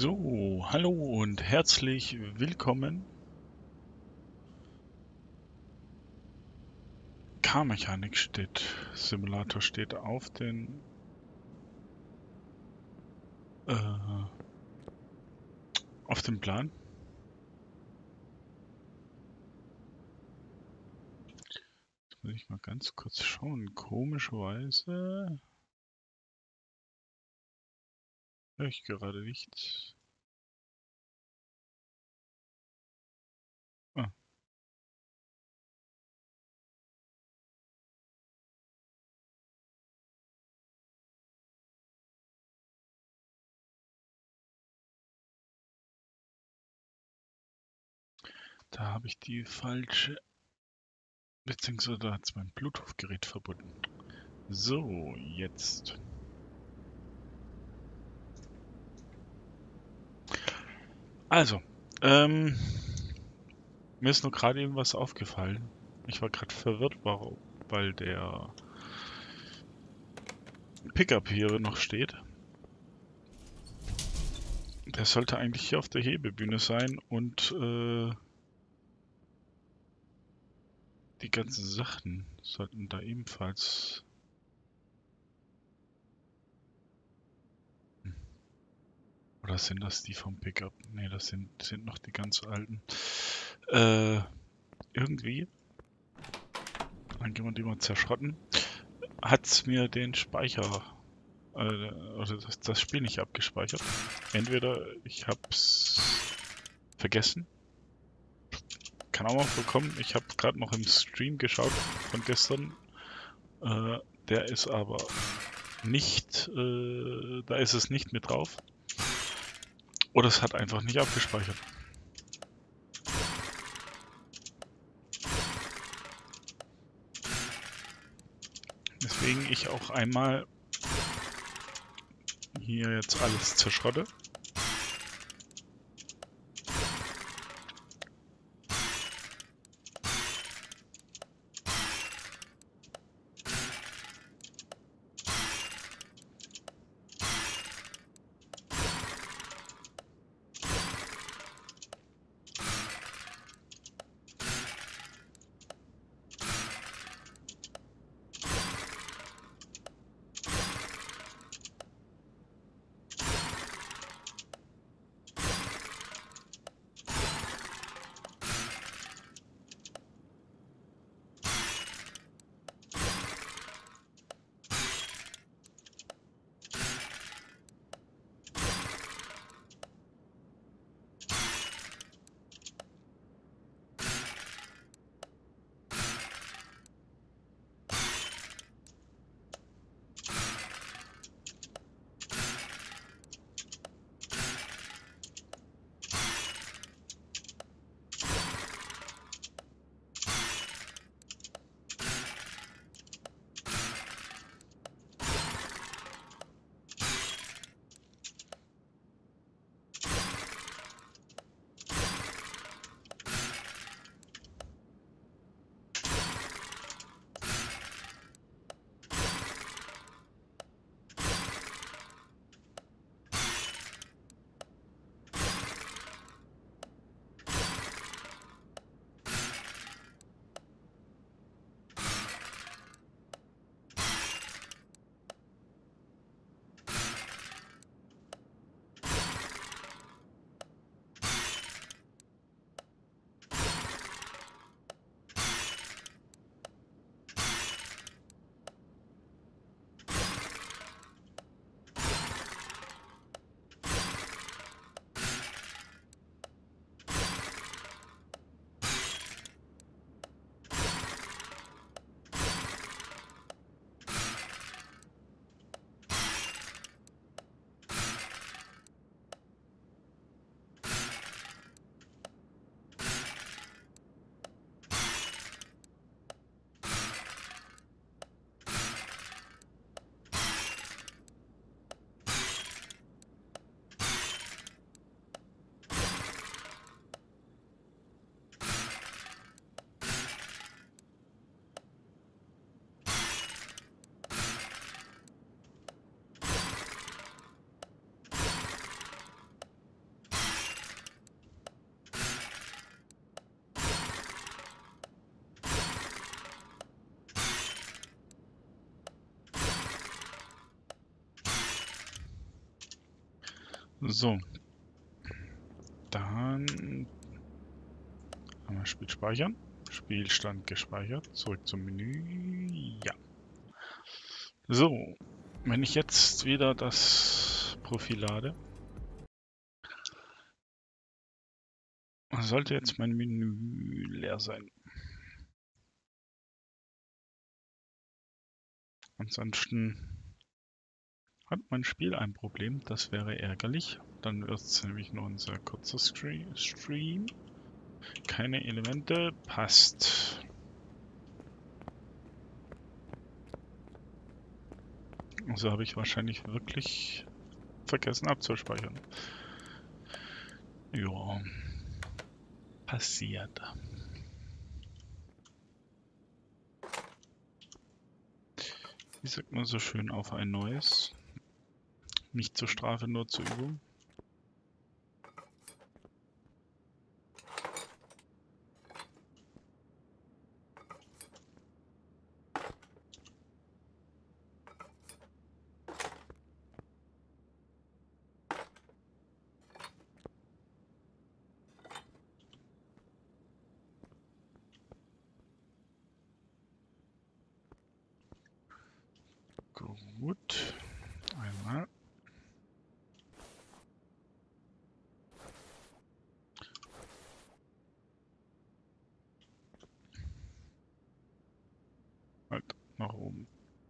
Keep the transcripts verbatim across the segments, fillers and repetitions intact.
So, hallo und herzlich willkommen. Car-Mechanik steht, Simulator steht auf den äh, auf dem Plan. Jetzt muss ich mal ganz kurz schauen. Komischerweise höre ich gerade nichts. Ah, da habe ich die falsche, beziehungsweise da hat es mein Bluetooth-Gerät verbunden. So, jetzt. Also, ähm, mir ist nur gerade eben was aufgefallen. Ich war gerade verwirrt, warum, weil der Pickup hier noch steht. Der sollte eigentlich hier auf der Hebebühne sein und äh, die ganzen Sachen sollten da ebenfalls. Hm. Oder sind das die vom Pickup? Ne, das sind, sind noch die ganz alten. Äh, irgendwie, dann gehen wir die mal zerschrotten, hat's mir den Speicher, äh, oder das, das Spiel nicht abgespeichert. Entweder ich hab's vergessen, kann auch mal vorkommen. Ich habe gerade noch im Stream geschaut von gestern. Äh, der ist aber nicht, äh, da ist es nicht mit drauf. Oder es hat einfach nicht abgespeichert. Deswegen ich auch einmal hier jetzt alles zerschrotte. So, dann einmal Spiel speichern. Spielstand gespeichert. Zurück zum Menü. Ja. So, wenn ich jetzt wieder das Profil lade, sollte jetzt mein Menü leer sein. Ansonsten hat mein Spiel ein Problem, das wäre ärgerlich. Dann wird es nämlich nur ein sehr kurzer Stream. Keine Elemente, passt. Also habe ich wahrscheinlich wirklich vergessen abzuspeichern. Ja, passiert. Wie sagt man so schön, auf ein neues? Nicht zur Strafe, nur zur Übung. Gut, einmal. Halt, nach oben.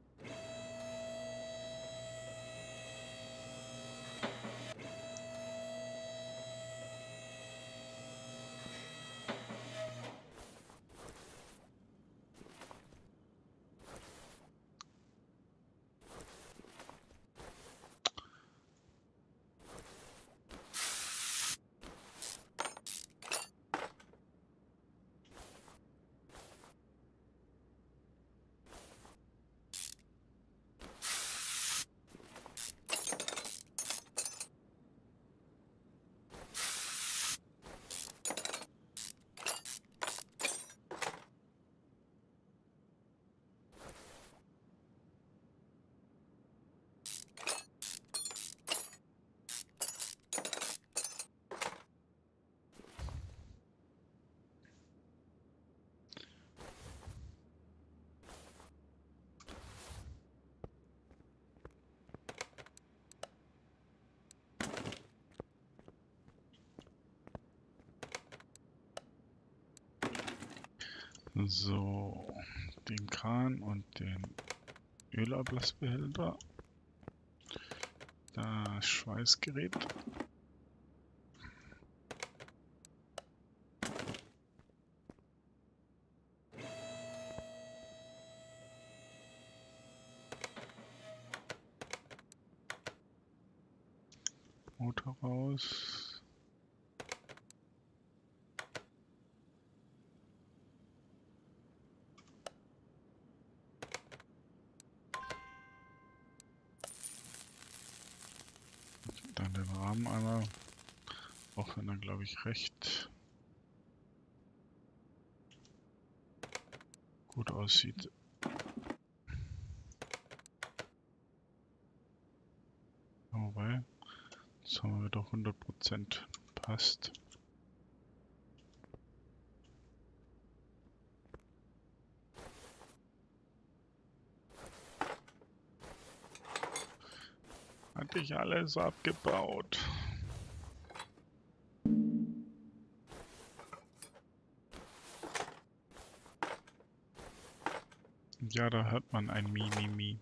So, den Kran und den Ölablassbehälter. Das Schweißgerät. Motor raus. Dann den Rahmen einmal, auch wenn er, glaube ich, recht gut aussieht. Wobei, jetzt haben wir wieder hundert Prozent passt. Hatte ich alles abgebaut. Ja, da hört man ein Mi, Mi, Mi.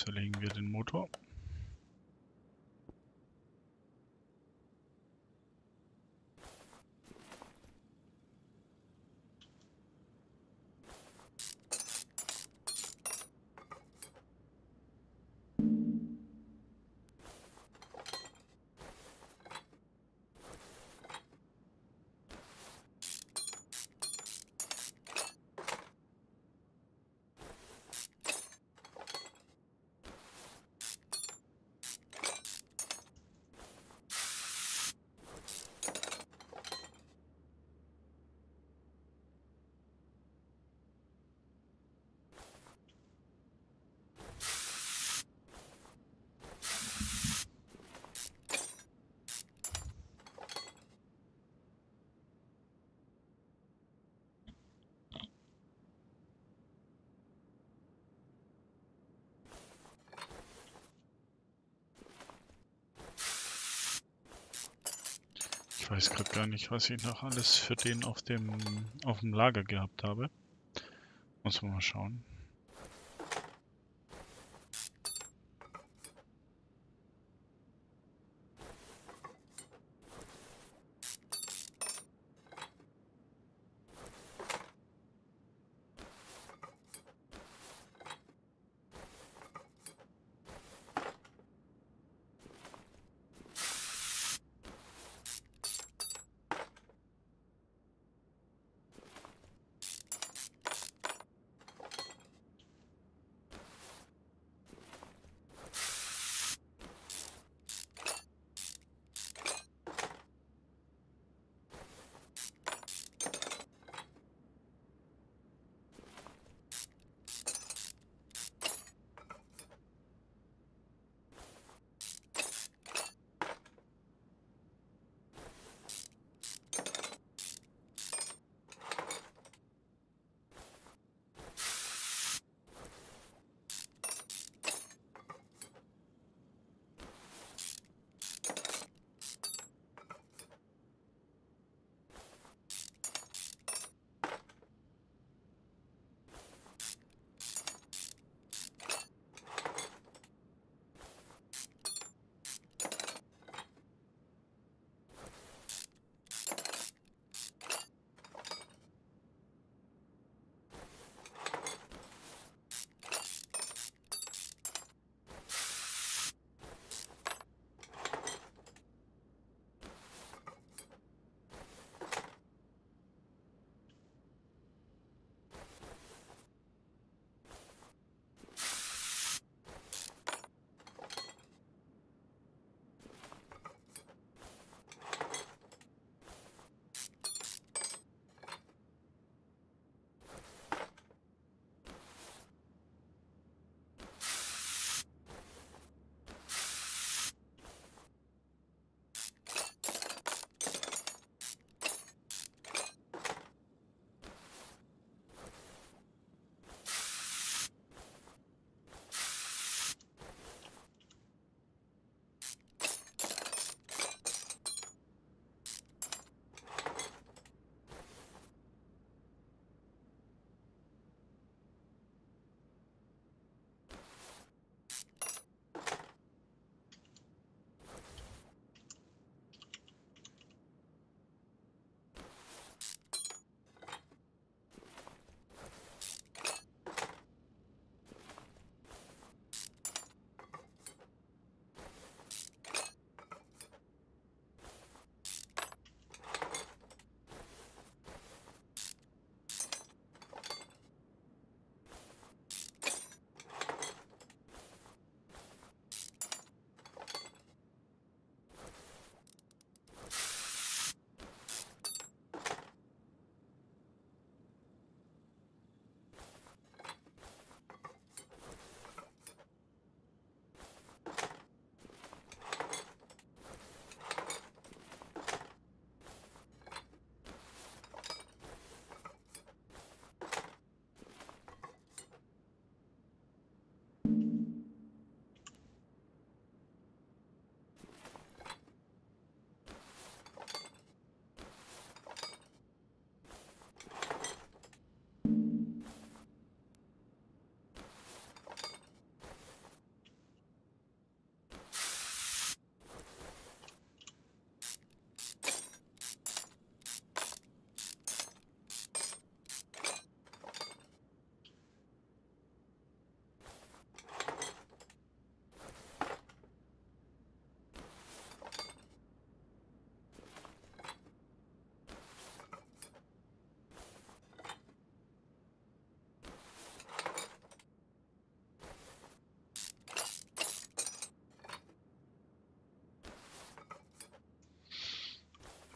zerlegen wir den Motor. Ich weiß gerade gar nicht, was ich noch alles für den auf dem auf dem Lager gehabt habe. Muss man mal schauen.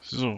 So.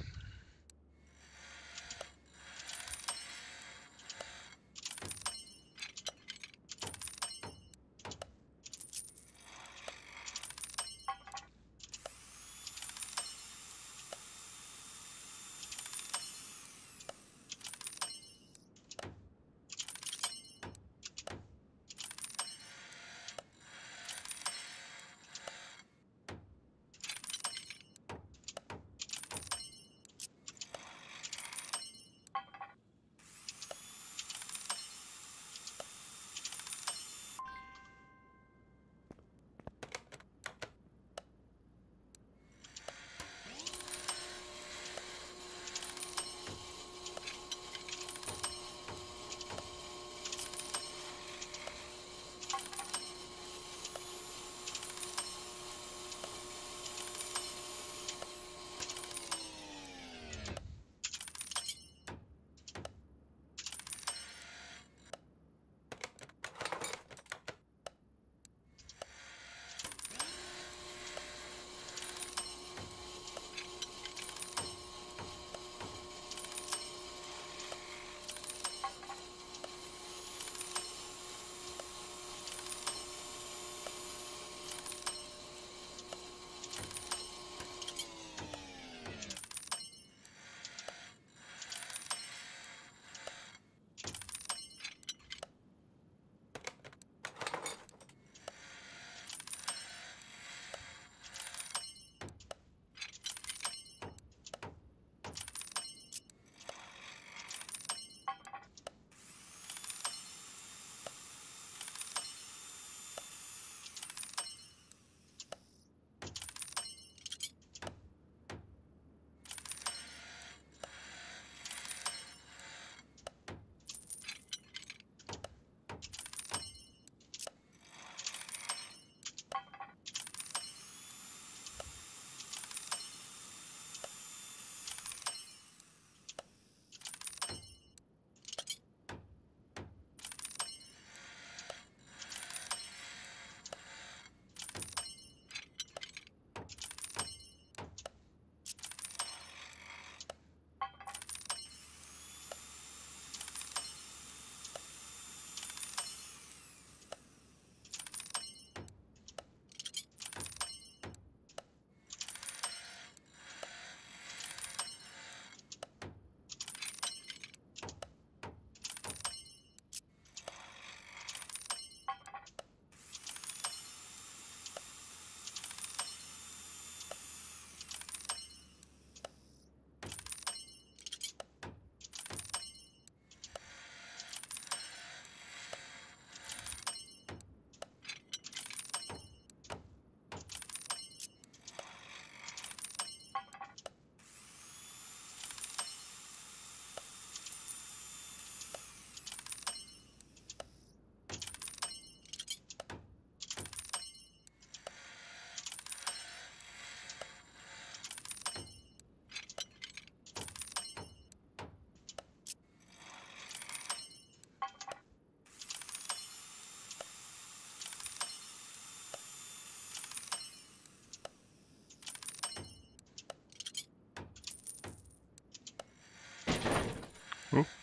Oh.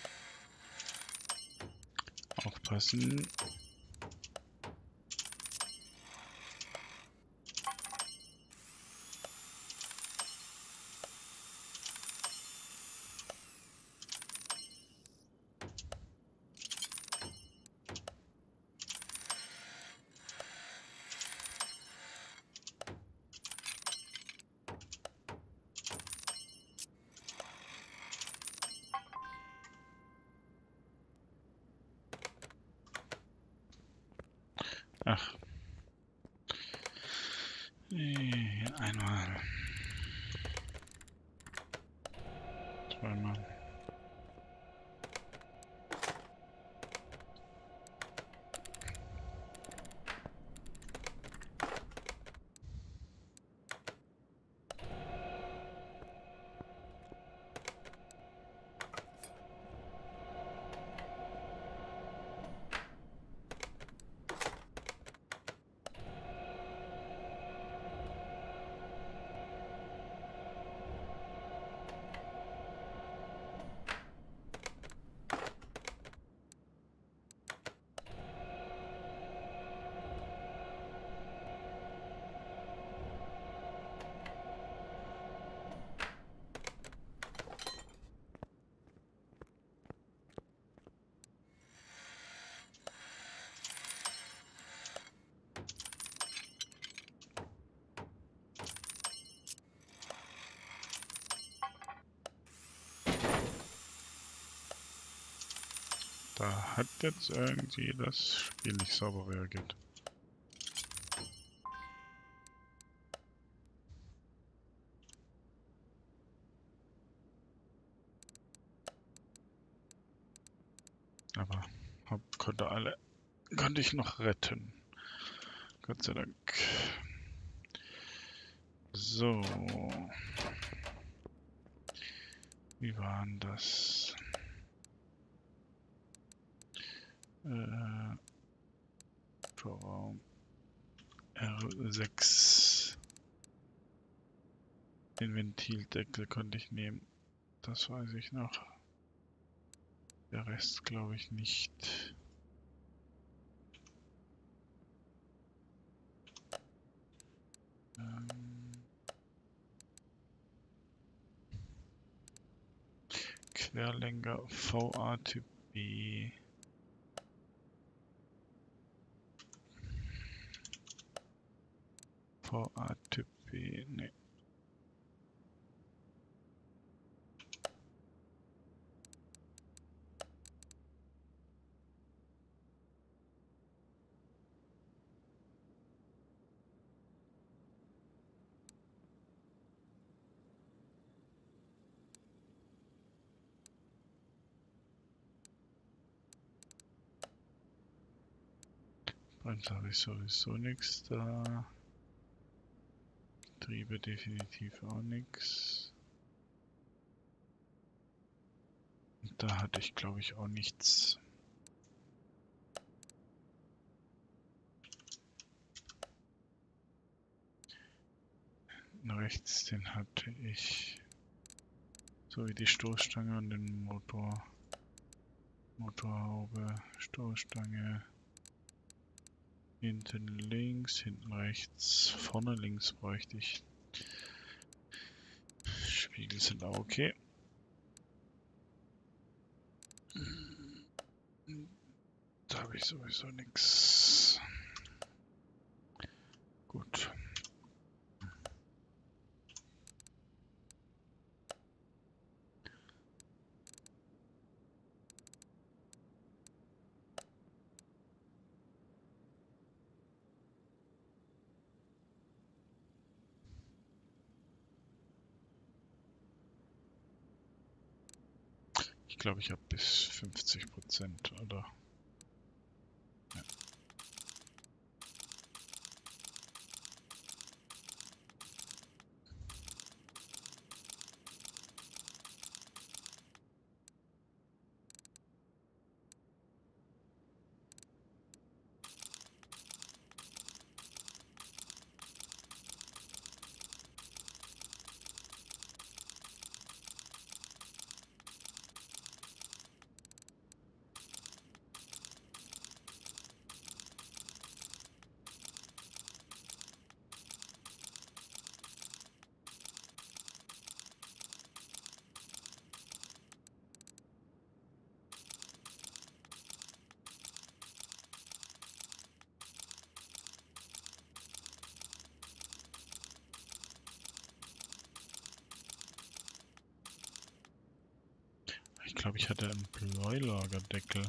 Aufpassen. Ach. Einmal. Zweimal. Da hat jetzt irgendwie das Spiel nicht sauber reagiert. Aber hab, konnte alle, konnte ich noch retten. Gott sei Dank. So. Wie war denn das? Äh, Torraum R sechs. Den Ventildeckel konnte ich nehmen. Das weiß ich noch. Der Rest glaube ich nicht. Ähm Querlenker V A Typ B. V A Typ B, ne. Sonst habe ich sowieso nichts da. Triebe definitiv auch nichts. Und da hatte ich glaube ich auch nichts. Rechts, den hatte ich. So wie die Stoßstange und den Motor. Motorhaube, Stoßstange. Hinten links, hinten rechts, vorne links bräuchte ich. Spiegel sind auch okay. Da habe ich sowieso nichts. Gut. Ich glaube, ich habe bis fünfzig Prozent, oder? Ja. Ich glaube, ich hatte einen Bleulagerdeckel.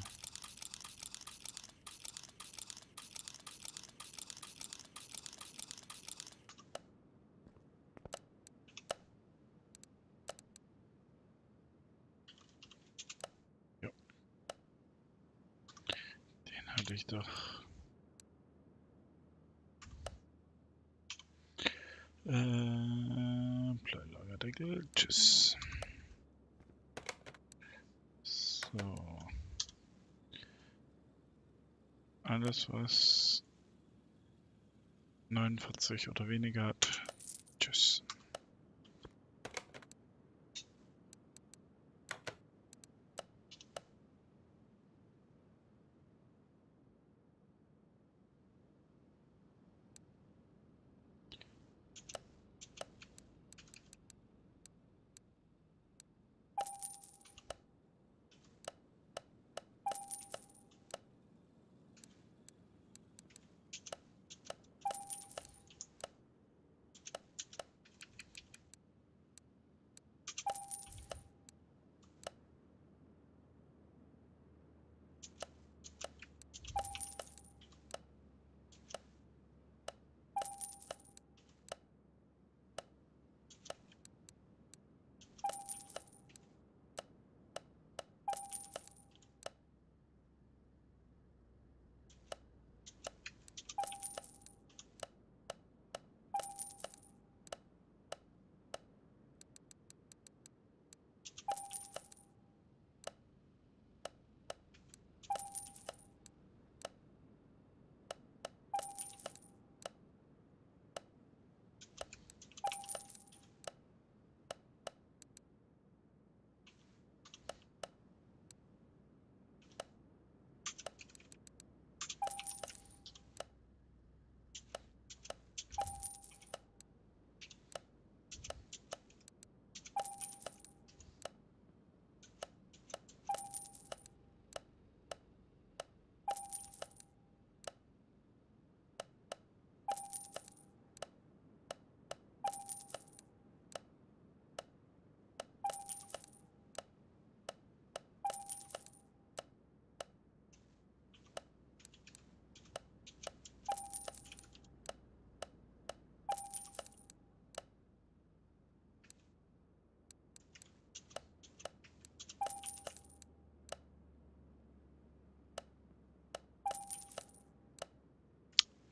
Ja. Den hatte ich doch. Äh, Bleulagerdeckel. Tschüss. So. Alles, was neunundvierzig oder weniger hat. Tschüss.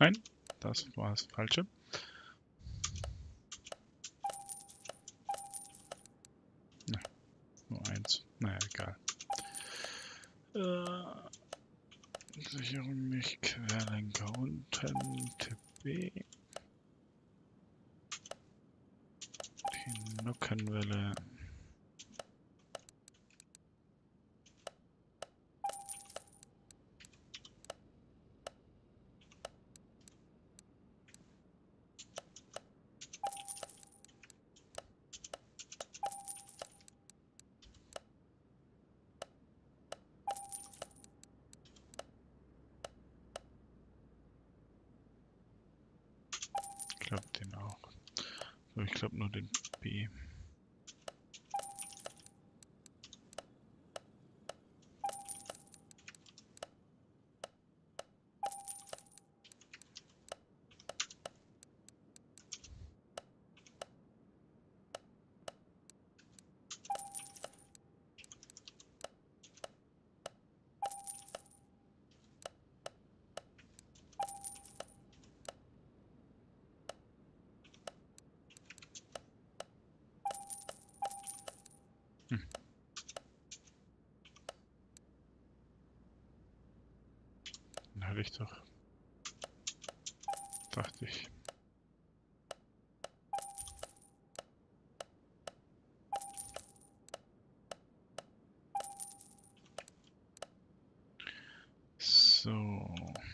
Nein, das war das Falsche. Ne, nur eins. Naja, egal. Äh, Sicherung nicht, Querlenker unten, Tipp B. Die Nockenwelle. Ich glaube den auch. So, ich glaube nur den B. Hm. Den hatte ich doch. Dachte ich. So.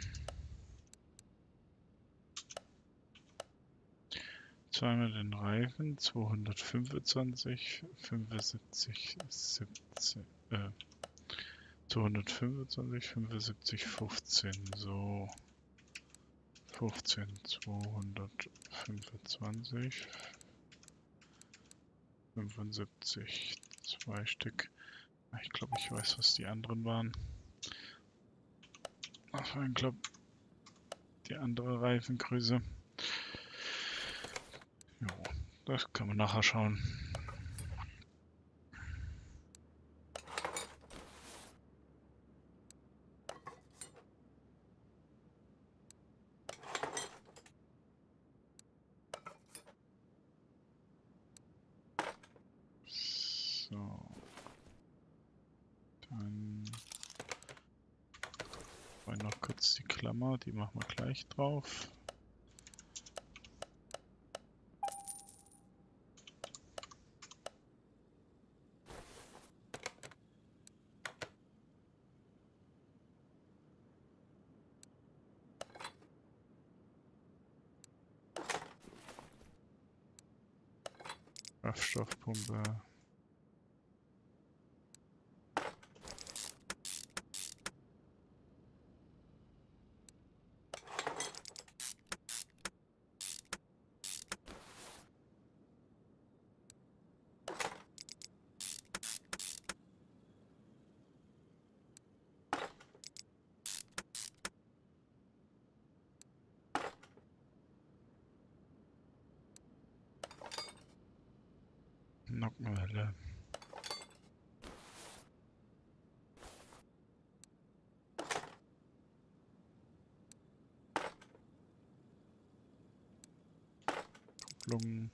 Zweimal den Reifen, zweihundertfünfundzwanzig, fünfundsiebzig, siebzehn, äh, zweihundertfünfundzwanzig, fünfundsiebzig, fünfzehn, so, fünfzehn, zweihundertfünfundzwanzig, fünfundsiebzig, zwei Stück. Ich glaube, ich weiß, was die anderen waren. Das war, glaube die andere Reifengröße. Jo, das kann man nachher schauen. So. Dann noch kurz die Klammer, die machen wir gleich drauf. Kraftstoffpumpe. Nockenwelle. Kupplung.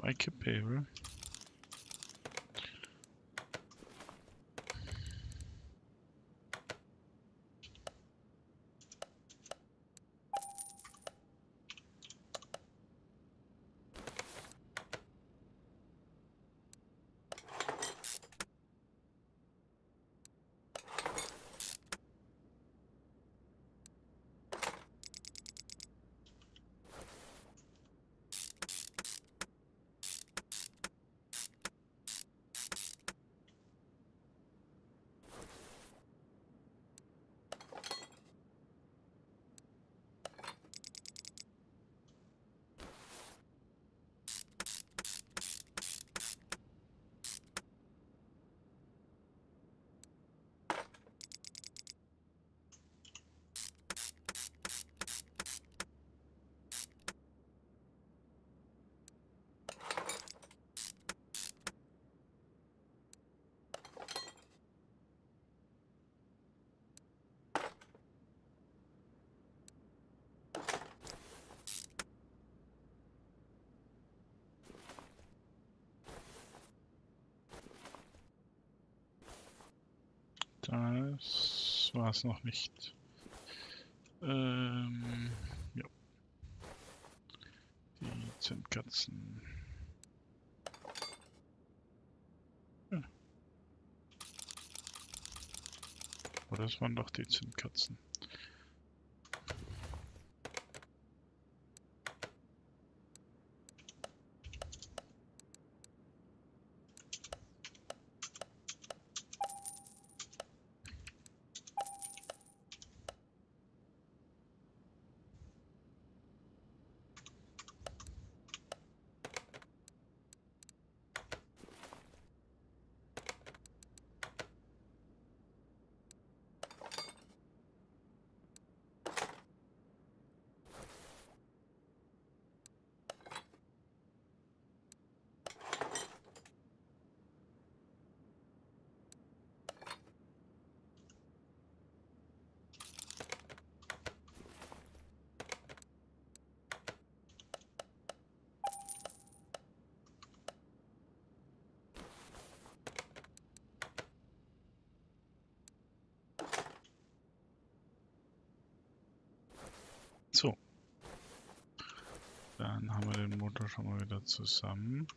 I keep paper. Das war es noch nicht. Ähm, ja. Die Zündkerzen. Ja. Aber das waren doch die Zündkerzen. So. Dann haben wir den Motor schon mal wieder zusammen.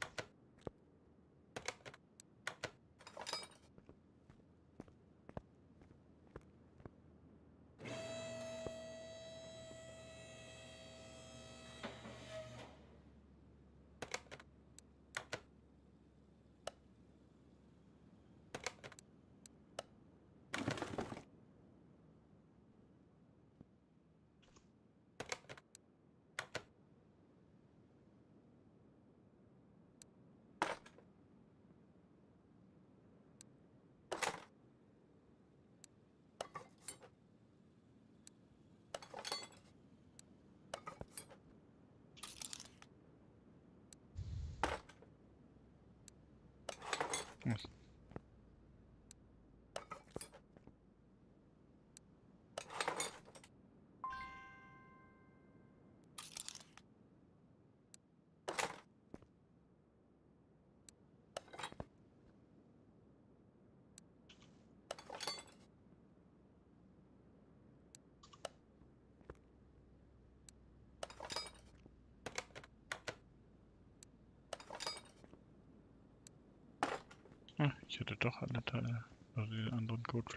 Ah, ich hatte doch alle Teile, also den anderen Code.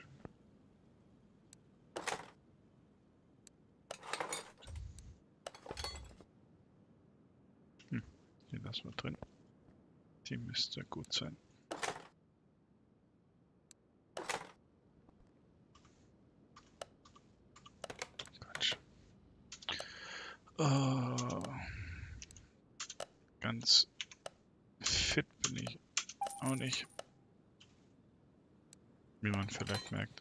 Hm, die lassen wir drin. Die müsste gut sein. Quatsch. Oh, ganz fit bin ich auch nicht, wie man vielleicht merkt.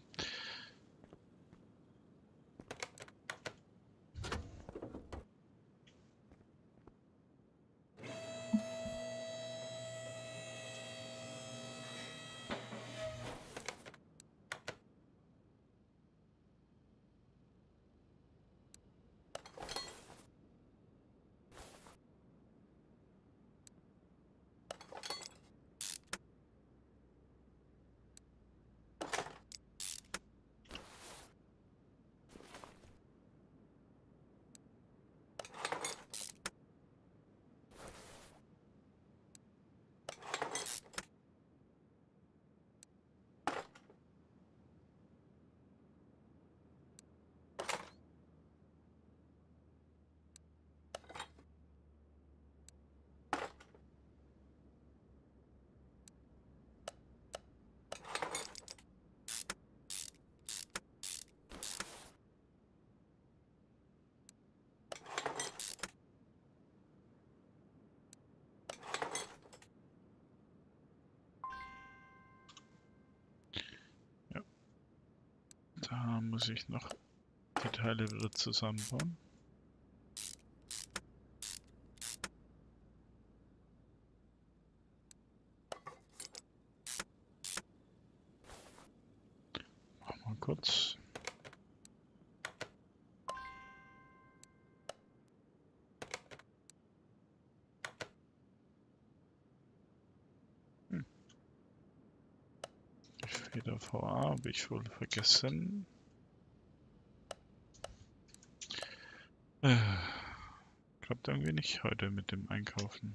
Da muss ich noch die Teile wieder zusammenbauen. Machen wir kurz. Hm. Die Feder V A habe ich wohl vergessen. Äh, klappt irgendwie nicht heute mit dem Einkaufen.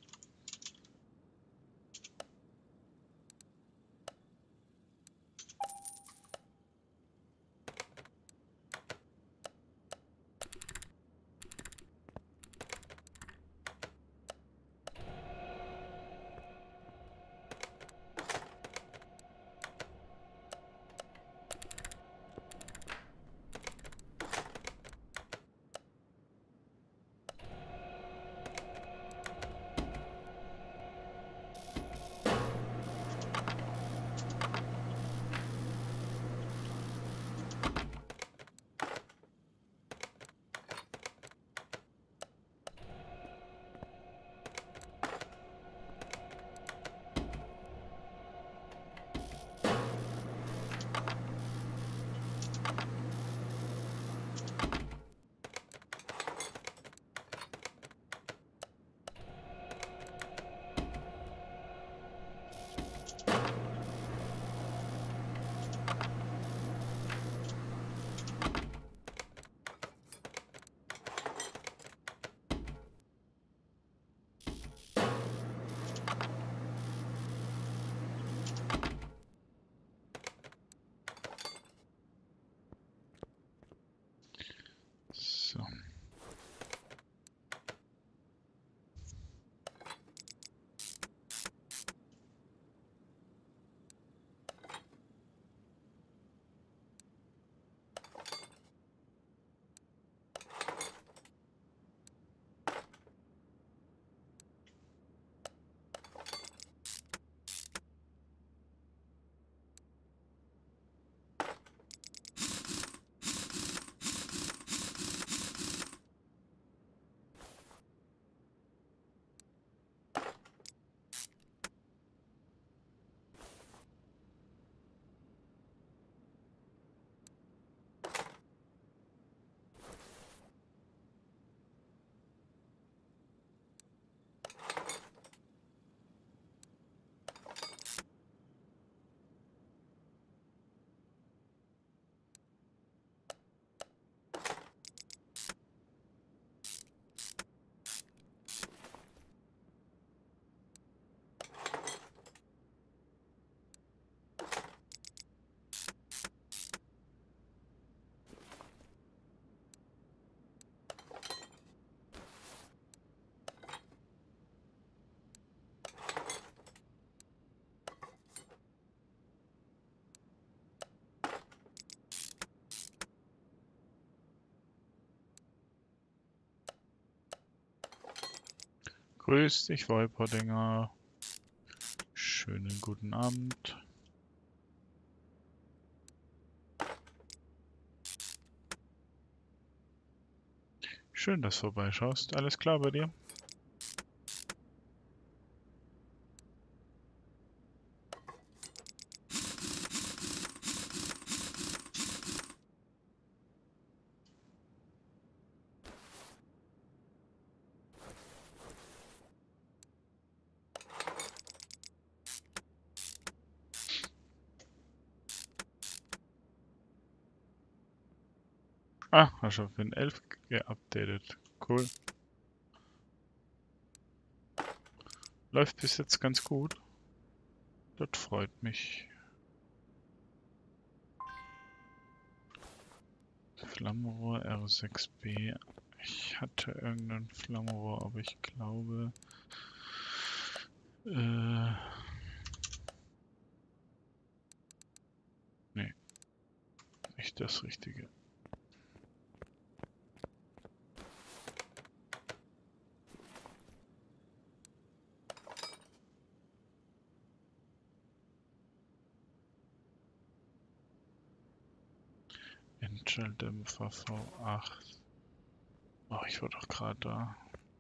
So. Grüß dich, Wolperdinger. Schönen guten Abend. Schön, dass du vorbeischaust. Alles klar bei dir? Ah, hast du auf den elf geupdatet. Cool. Läuft bis jetzt ganz gut. Das freut mich. Flammenrohr R sechs B. Ich hatte irgendein Flammenrohr, aber ich glaube... Äh... Nee, nicht das Richtige. Endschalldämpfer V acht. Oh, ich war doch gerade da.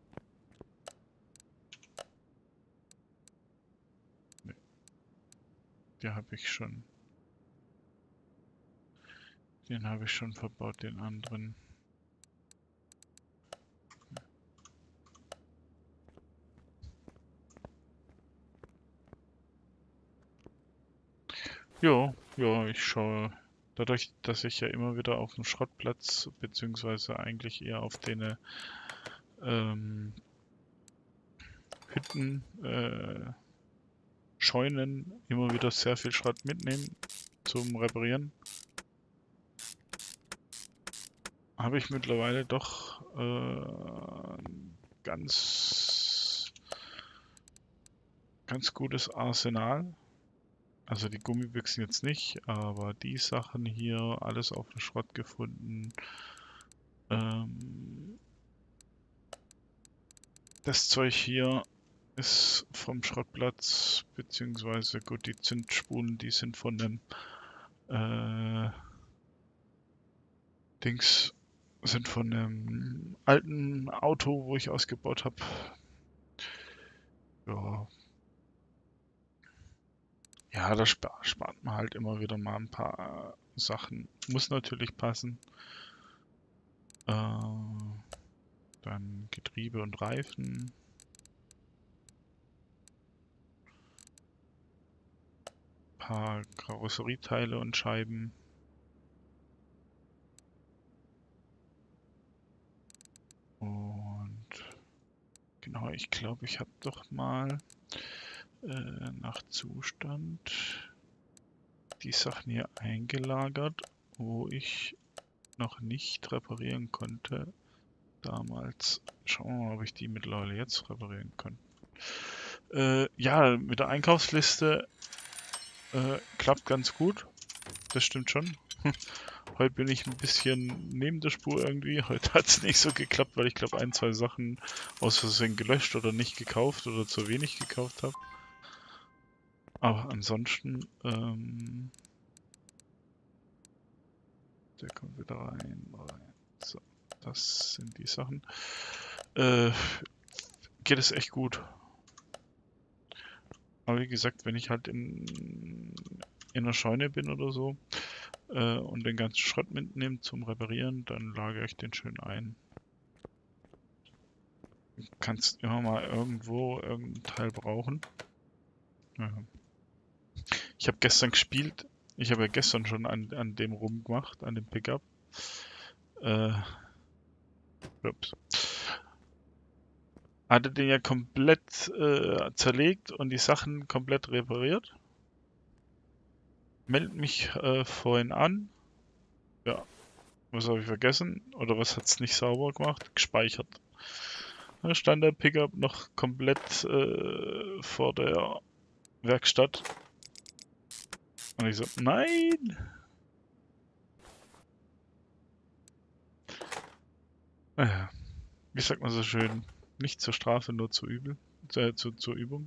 Nee, die habe ich schon. Den habe ich schon verbaut, den anderen. Ja, ja, ich schaue. Dadurch, dass ich ja immer wieder auf dem Schrottplatz, beziehungsweise eigentlich eher auf den ähm, Hütten, äh, Scheunen immer wieder sehr viel Schrott mitnehmen zum Reparieren, habe ich mittlerweile doch äh, ganz, ganz gutes Arsenal. Also die Gummibüchsen jetzt nicht, aber die Sachen hier, alles auf dem Schrott gefunden. Ähm, das Zeug hier ist vom Schrottplatz, beziehungsweise gut, die Zündspulen, die sind von dem äh, Dings, sind von einem alten Auto, wo ich ausgebaut habe. Ja, ja, da spa spart man halt immer wieder mal ein paar äh, Sachen. Muss natürlich passen. Äh, dann Getriebe und Reifen. Paar Karosserieteile und Scheiben. Und genau, ich glaube, ich habe doch mal äh, nach Zustand die Sachen hier eingelagert, wo ich noch nicht reparieren konnte. Damals. Schauen wir mal, ob ich die mittlerweile jetzt reparieren kann. Äh, ja, mit der Einkaufsliste äh, klappt ganz gut. Das stimmt schon. Heute bin ich ein bisschen neben der Spur irgendwie. Heute hat es nicht so geklappt, weil ich glaube ein, zwei Sachen aus Versehen gelöscht oder nicht gekauft oder zu wenig gekauft habe. Aber ansonsten, ähm, der kommt wieder rein, rein. So, das sind die Sachen. Äh, geht es echt gut. Aber wie gesagt, wenn ich halt in, in der Scheune bin oder so äh, und den ganzen Schrott mitnehme zum Reparieren, dann lagere ich den schön ein. Du kannst immer mal irgendwo irgendein Teil brauchen. Ja. Ich habe gestern gespielt. Ich habe ja gestern schon an, an dem rumgemacht, an dem Pickup. Äh, ups. Hatte den ja komplett äh, zerlegt und die Sachen komplett repariert. Meldet mich äh, vorhin an. Ja, was habe ich vergessen? Oder was hat es nicht sauber gemacht? Gespeichert. Da stand der Pickup noch komplett äh, vor der Werkstatt. Und ich so, nein! Naja, wie sagt man so schön? Nicht zur Strafe, nur zur Übel. Äh, zu, zur Übung.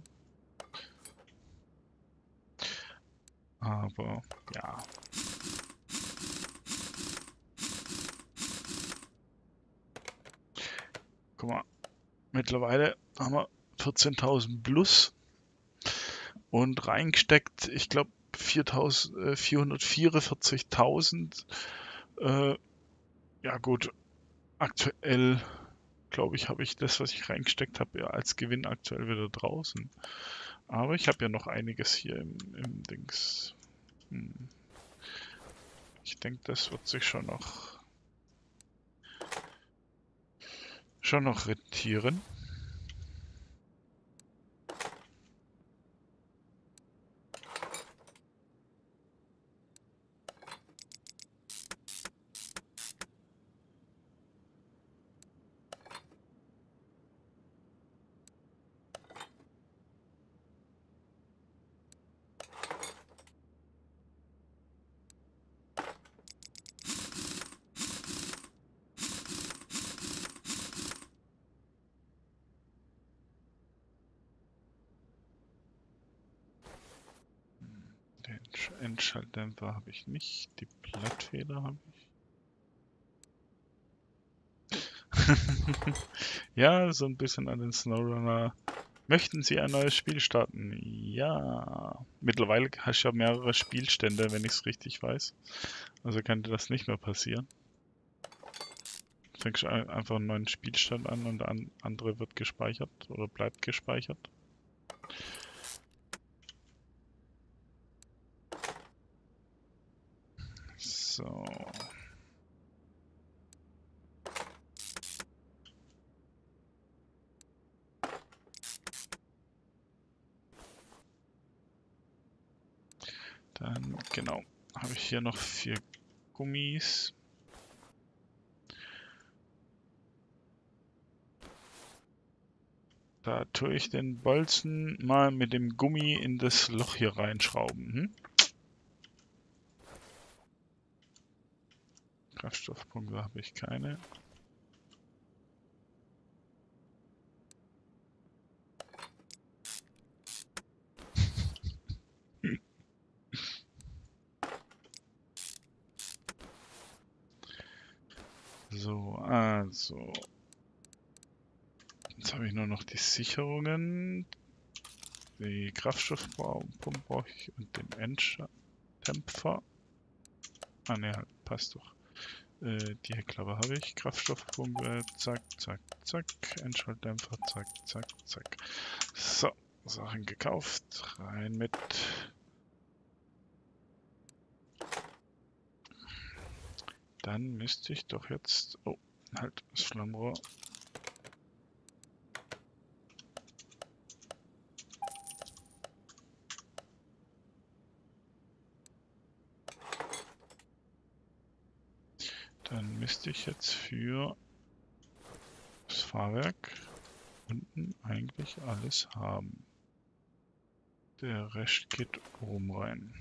Aber ja. Guck mal, mittlerweile haben wir vierzehntausend plus und reingesteckt, ich glaube, vierhundertvierundvierzigtausend. Äh, ja gut, aktuell, glaube ich, habe ich das, was ich reingesteckt habe, ja als Gewinn aktuell wieder draußen. Aber ich habe ja noch einiges hier im, im Dings. Hm. Ich denke, das wird sich schon noch schon noch rentieren. Den Endschalldämpfer habe ich nicht, die Blattfeder habe ich. Ja, so ein bisschen an den SnowRunner. Möchten Sie ein neues Spiel starten? Ja. Mittlerweile hast du ja mehrere Spielstände, wenn ich es richtig weiß. Also kann dir das nicht mehr passieren. Fängst ein- einfach einen neuen Spielstand an und der an andere wird gespeichert oder bleibt gespeichert. So. Dann, genau, habe ich hier noch vier Gummis. Da tue ich den Bolzen mal mit dem Gummi in das Loch hier reinschrauben. Hm? Kraftstoffpunkte habe ich keine. So, also. Jetzt habe ich nur noch die Sicherungen. Die Kraftstoffpumpe brauche ich und den Enddämpfer. Ah ne, halt, passt doch. Äh, die Heckklappe habe ich. Kraftstoffpumpe, zack, zack, zack. Endschaltdämpfer, zack, zack, zack. So, Sachen gekauft. Rein mit. Dann müsste ich doch jetzt... Oh, halt, das Schlammrohr. Dann müsste ich jetzt für das Fahrwerk unten eigentlich alles haben. Der Rest geht oben rein.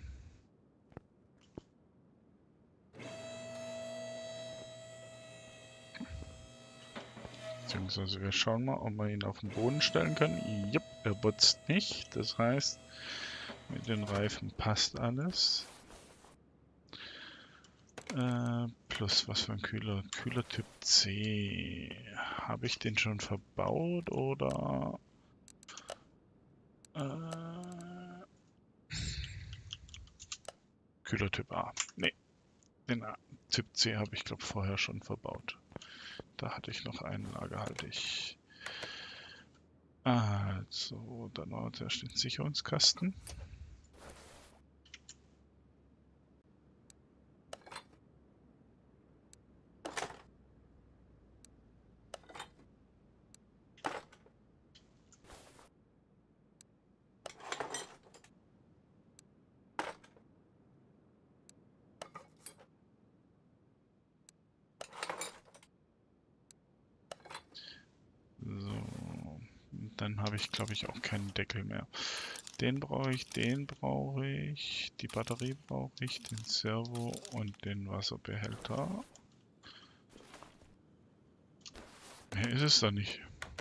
Beziehungsweise wir schauen mal, ob wir ihn auf den Boden stellen können. Jupp, er putzt nicht. Das heißt, mit den Reifen passt alles. Äh, plus was für ein Kühler? Kühler Typ C. Habe ich den schon verbaut oder... Äh, Kühler Typ A. Ne, den A Typ C habe ich glaube vorher schon verbaut. Da hatte ich noch einen lagerhaltig. Also, dann machen wir zuerst den Sicherungskasten. So, dann habe ich glaube ich auch keinen Deckel mehr. Den brauche ich, den brauche ich, die Batterie brauche ich, den Servo und den Wasserbehälter. Mehr ist es da nicht.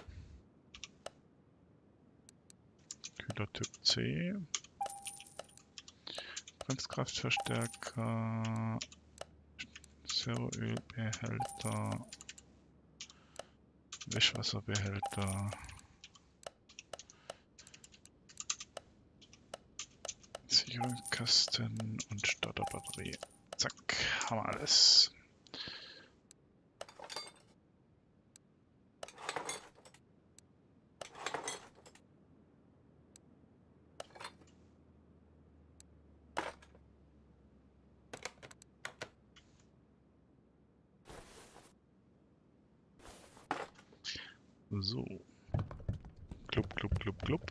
Kühler Typ C. Bremskraftverstärker. Servoölbehälter. Wischwasserbehälter. Sicherungskasten und Starterbatterie. Zack, haben wir alles. So. Klub, klub, klub, klub.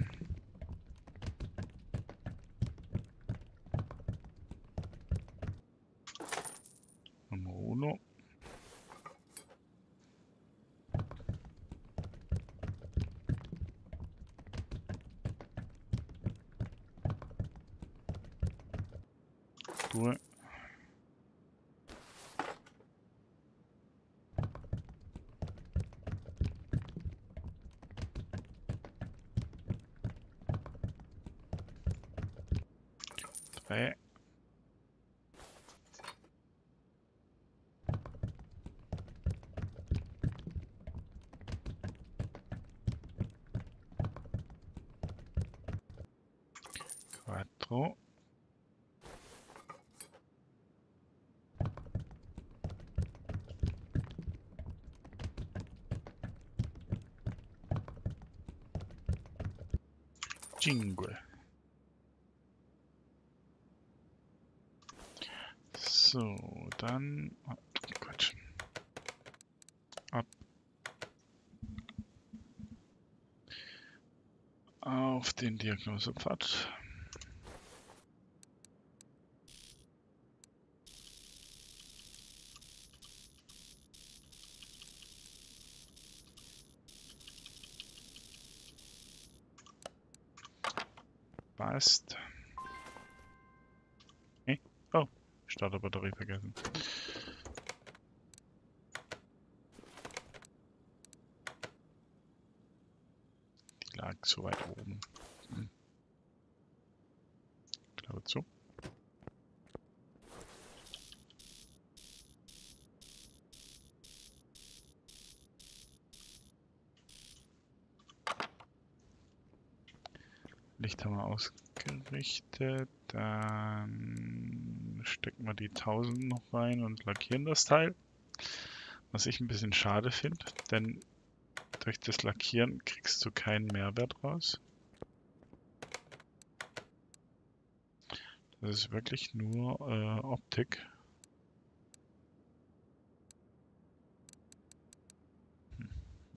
Nummer uno. Due. Tre. Quattro. Cinque. So, dann... Oh, Quatsch. Ab. Auf den Diagnosepfad. Passt. Hey. Oh, Starterbatterie vergessen. Die lag zu weit oben. Hm. Klappe zu. Licht haben wir ausgerichtet. Dann stecken wir die tausend noch rein und lackieren das Teil. Was ich ein bisschen schade finde, denn durch das Lackieren kriegst du keinen Mehrwert raus. Das ist wirklich nur äh, Optik. Hm.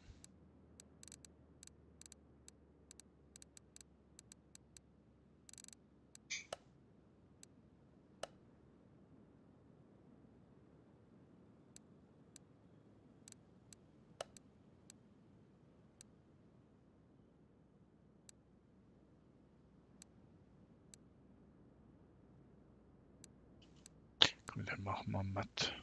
Komm, dann machen wir matt.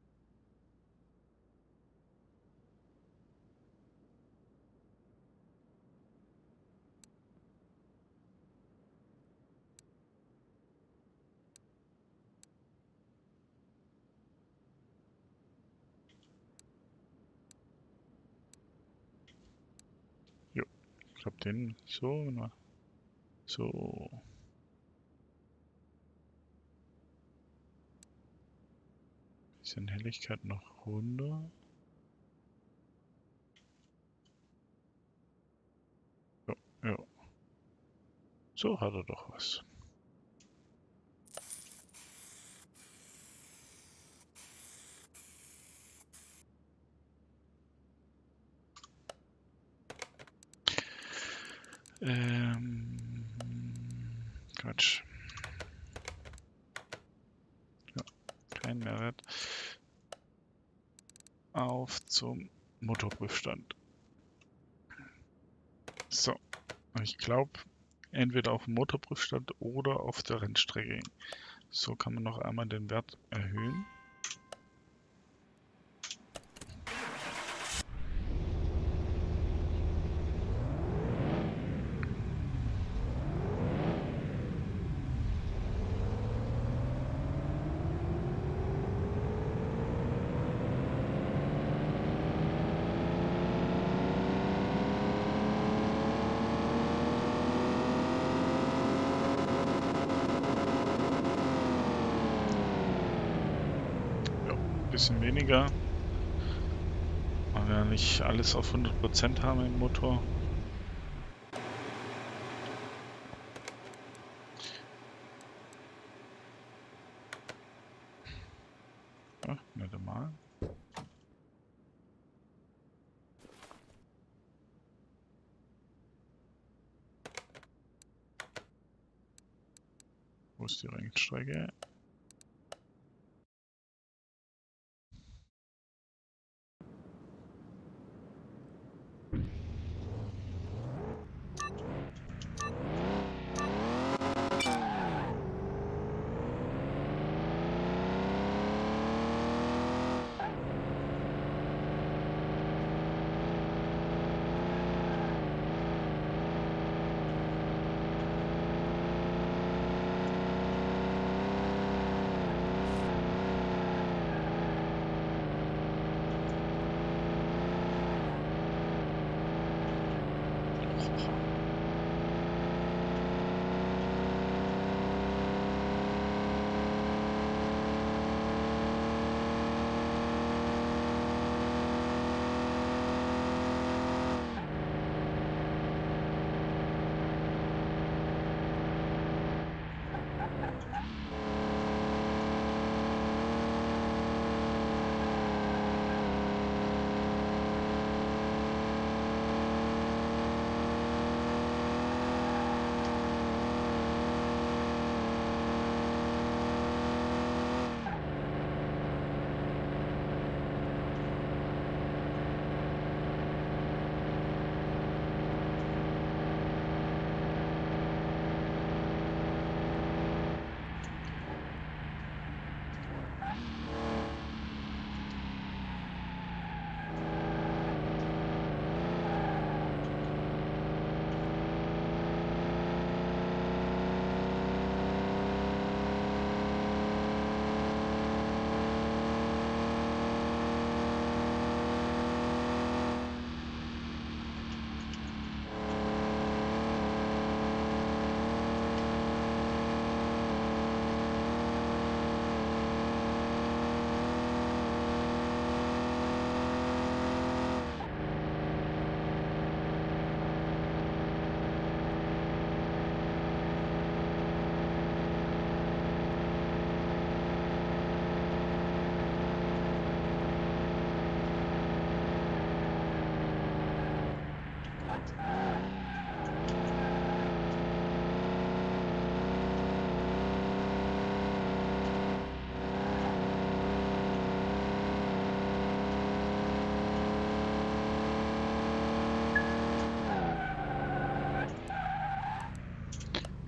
Jo, ich glaube den so, na, so. Bisschen Helligkeit noch runter. Jo, jo. So hat er doch was. Ähm, Quatsch. Ja, kein Mehrwert. Auf zum Motorprüfstand. So, ich glaube, entweder auf dem Motorprüfstand oder auf der Rennstrecke. So kann man noch einmal den Wert erhöhen. Bisschen weniger, weil wir ja nicht alles auf hundert Prozent haben im Motor. Ja, nicht einmal. Wo ist die Rennstrecke?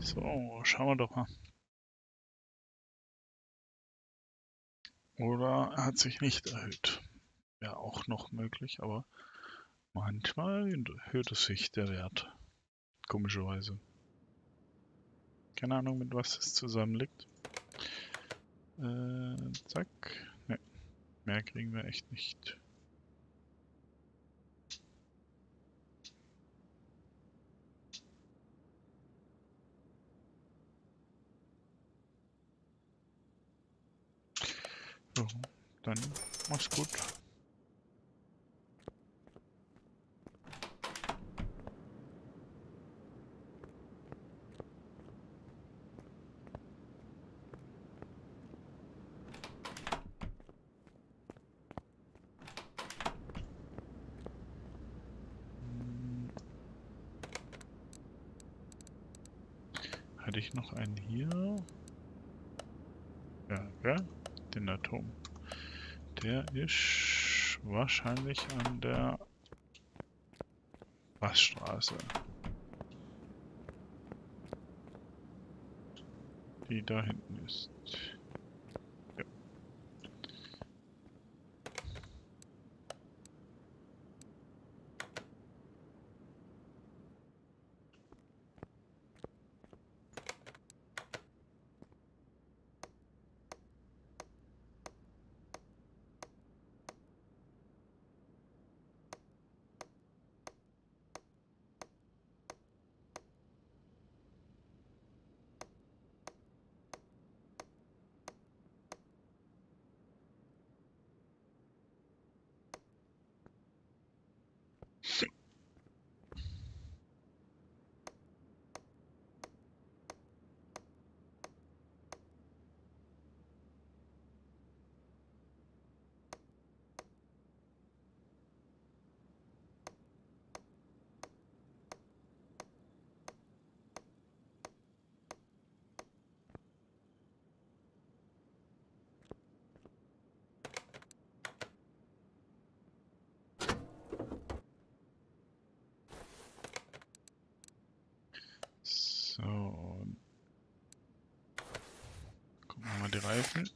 So, schauen wir doch mal. Oder er hat sich nicht erhöht. Wäre auch noch möglich, aber manchmal erhöht es sich der Wert. Komischerweise. Keine Ahnung, mit was es zusammenliegt. Äh, zack. Ne, mehr kriegen wir echt nicht. So, dann mach's gut. Hm, hatte ich noch einen hier? Ja, ja, den Atom. Der ist wahrscheinlich an der Passstraße. Die da hinten ist. Ja. So. Gucken wir mal die Reifen.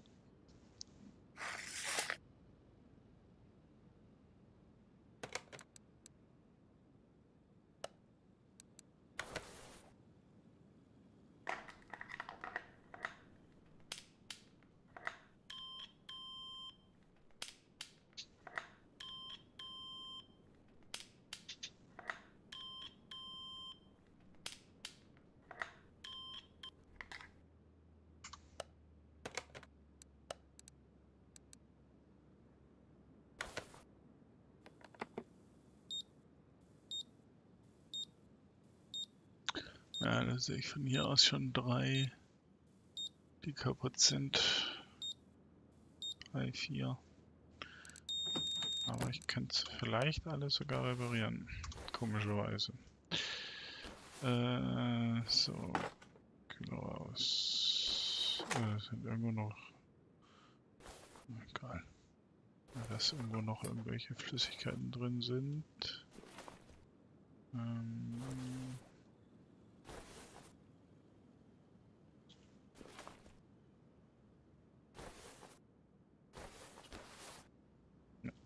Ja, da sehe ich von hier aus schon drei, die kaputt sind. Drei, vier. Aber ich könnte es vielleicht alle sogar reparieren. Komischerweise. Äh, so. Kühler aus. Äh, sind irgendwo noch. Egal. Dass irgendwo noch irgendwelche Flüssigkeiten drin sind. Ähm. Ja.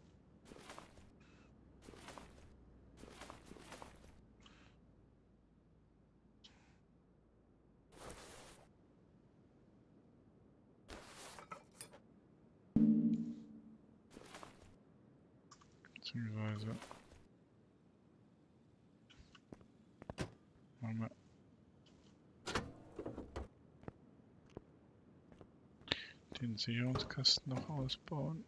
Beziehungsweise machen wir den Sicherungskasten noch ausbauen.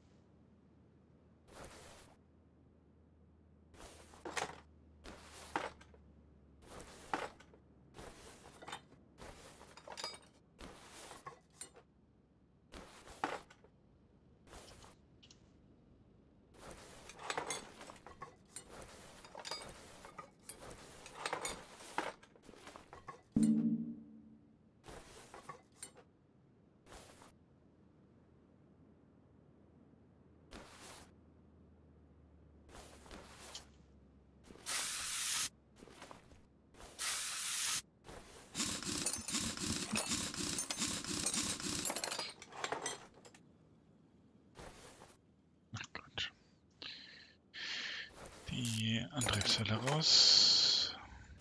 Zelle raus.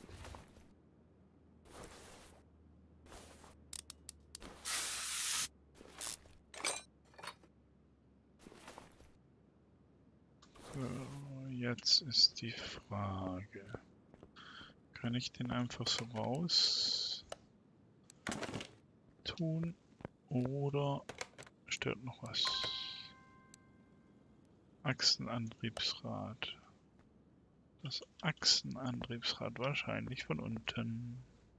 So, jetzt ist die Frage. Kann ich den einfach so raus tun oder stört noch was? Achsenantriebsrad. Das Achsenantriebsrad wahrscheinlich von unten.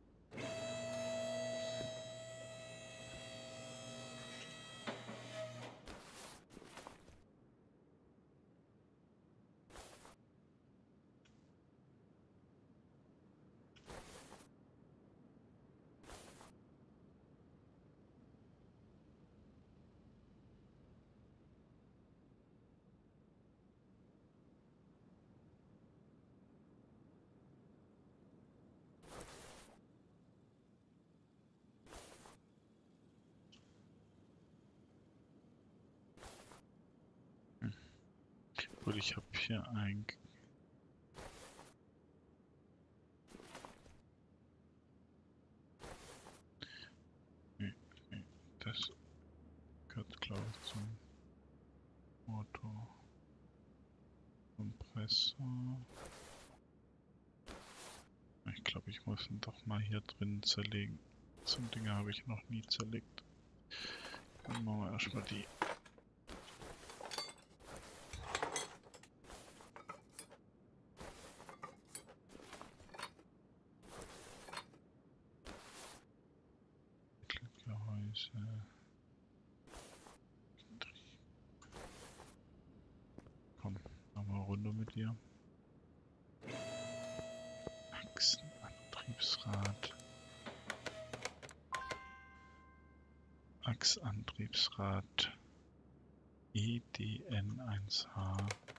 Gut, ich habe hier ein... Nee, nee, das gehört glaube ich zum Motor. Kompressor. Ich glaube, ich muss ihn doch mal hier drin zerlegen. So Dinge habe ich noch nie zerlegt. Dann machen wir erstmal die. Klickerhäuser. Komm, machen wir eine Runde mit dir. Achsenantriebsrad. Achsantriebsrad E D N eins H.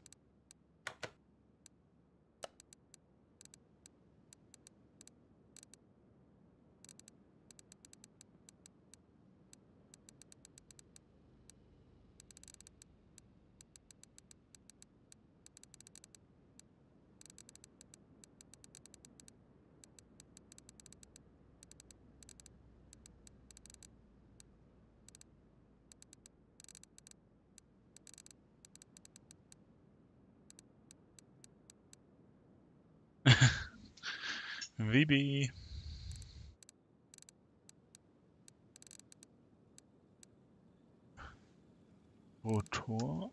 Vibi. Rotor.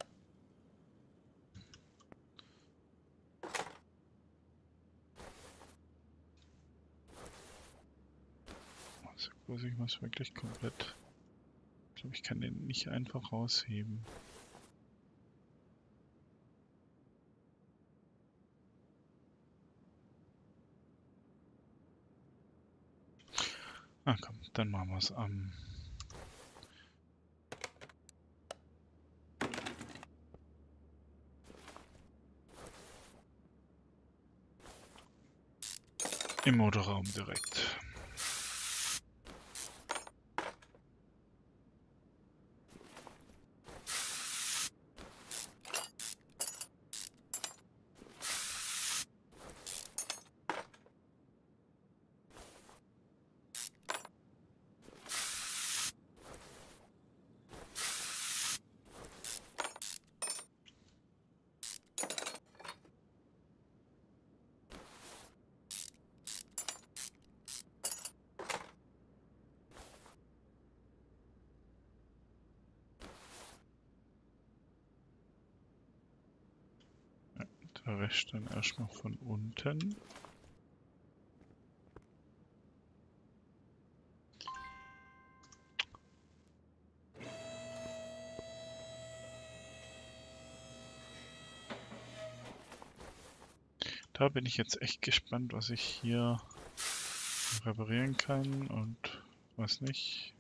Also ich muss wirklich komplett... Ich glaube, ich kann den nicht einfach rausheben. Ah komm, dann machen wir es am... im Motorraum direkt. Der Rest dann erstmal von unten. Da bin ich jetzt echt gespannt, was ich hier reparieren kann und was nicht.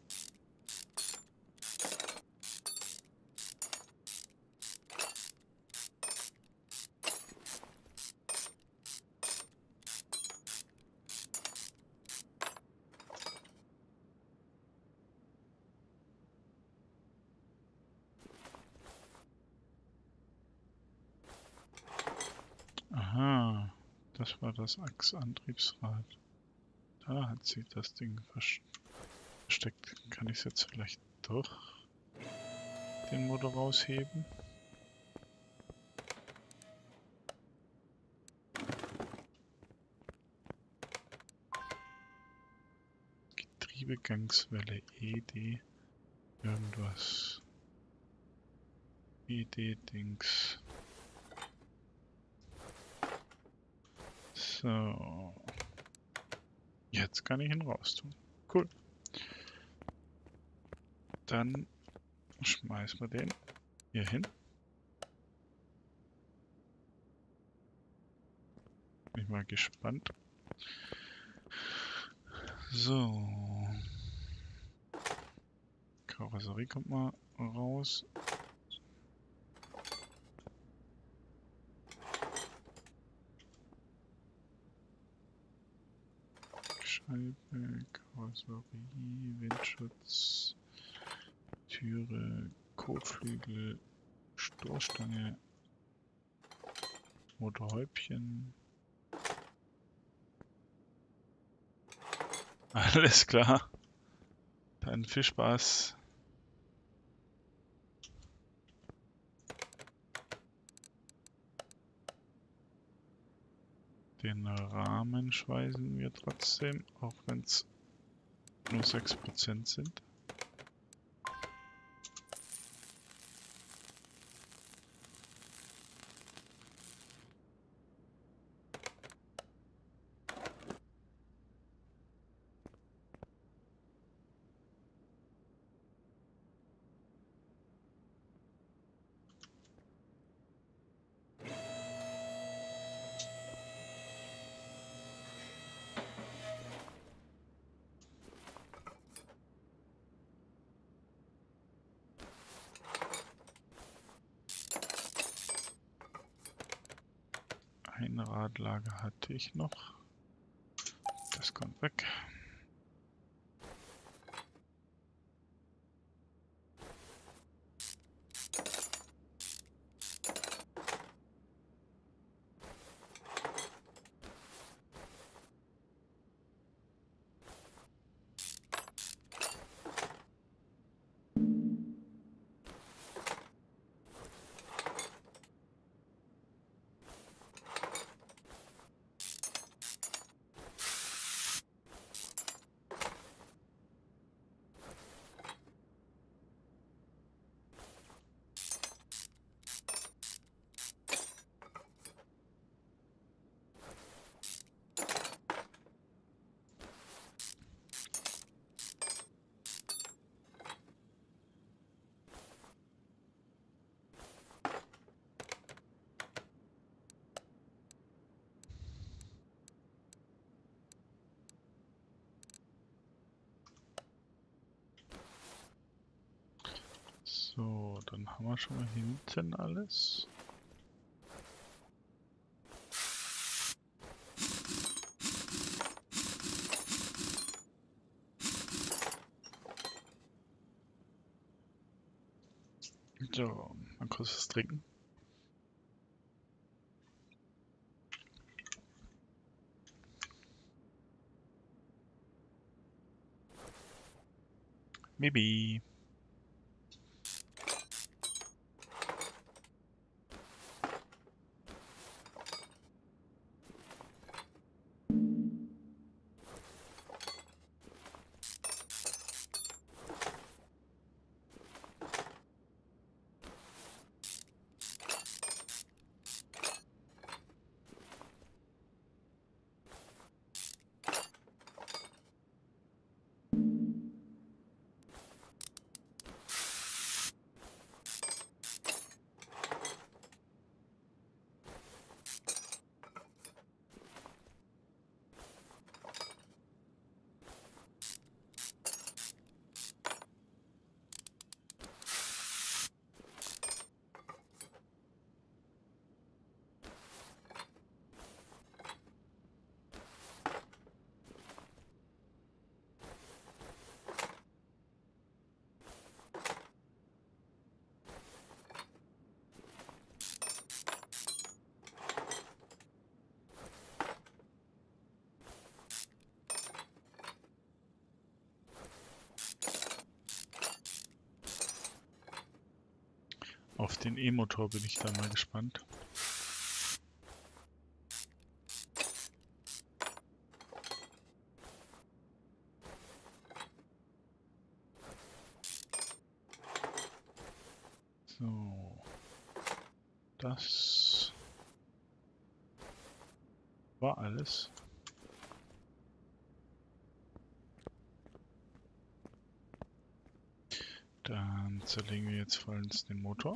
Aha, Das war das Achsantriebsrad. Da hat sich das Ding versteckt. Kann ich es jetzt vielleicht doch den Motor rausheben? Getriebegangswelle E D irgendwas. E D-Dings. So. Jetzt kann ich ihn raustun. Cool. Dann schmeißen wir den hier hin. Bin mal gespannt. So. Karosserie kommt mal raus. Scheibe, Karosserie, Windschutz, Türe, Kotflügel, Stoßstange, Motorhäubchen. Alles klar. Dann viel Spaß. Den Rahmen schweißen wir trotzdem, auch wenn es nur sechs Prozent sind. Ein Radlager hatte ich noch. Das kommt weg. So, dann haben wir schon mal hinten alles. So, mal kurz was trinken. Maybe. Auf den E-Motor bin ich da mal gespannt. So. Das war alles. Dann zerlegen wir jetzt vollends den Motor.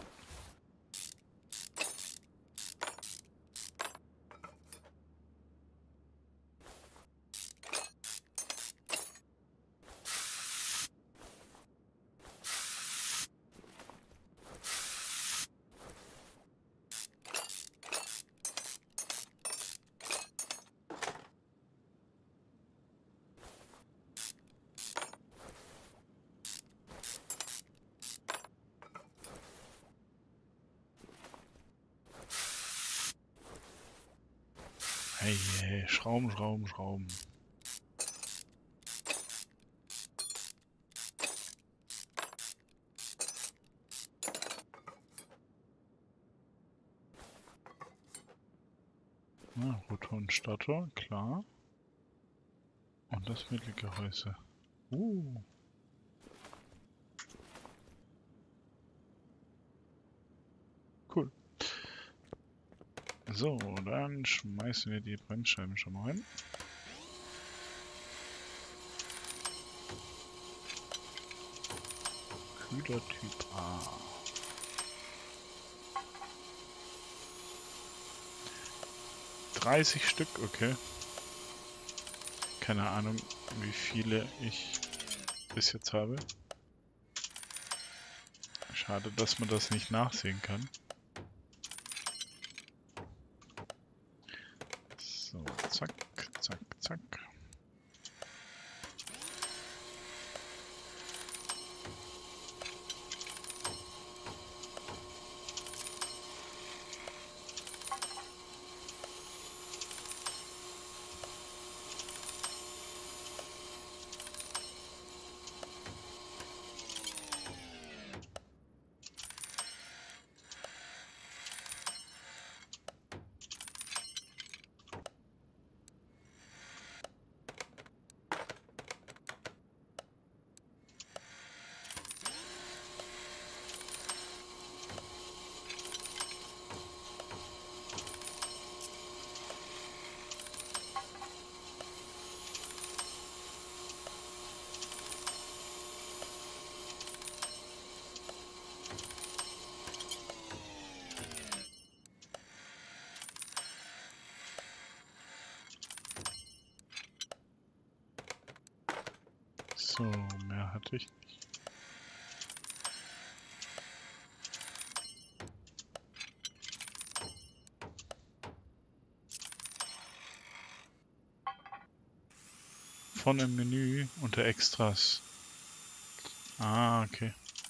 Hey, hey, Schrauben, Schrauben, Schrauben. Na, Rotor und Stator, klar. Und das Mittelgehäuse. Uh. Cool. So, dann schmeißen wir die Bremsscheiben schon mal rein. Kühler Typ A. dreißig Stück, okay. Keine Ahnung, wie viele ich bis jetzt habe. Schade, dass man das nicht nachsehen kann. So, zack, zack, zack. So, mehr hatte ich nicht. Von im Menü unter Extras. Ah, okay.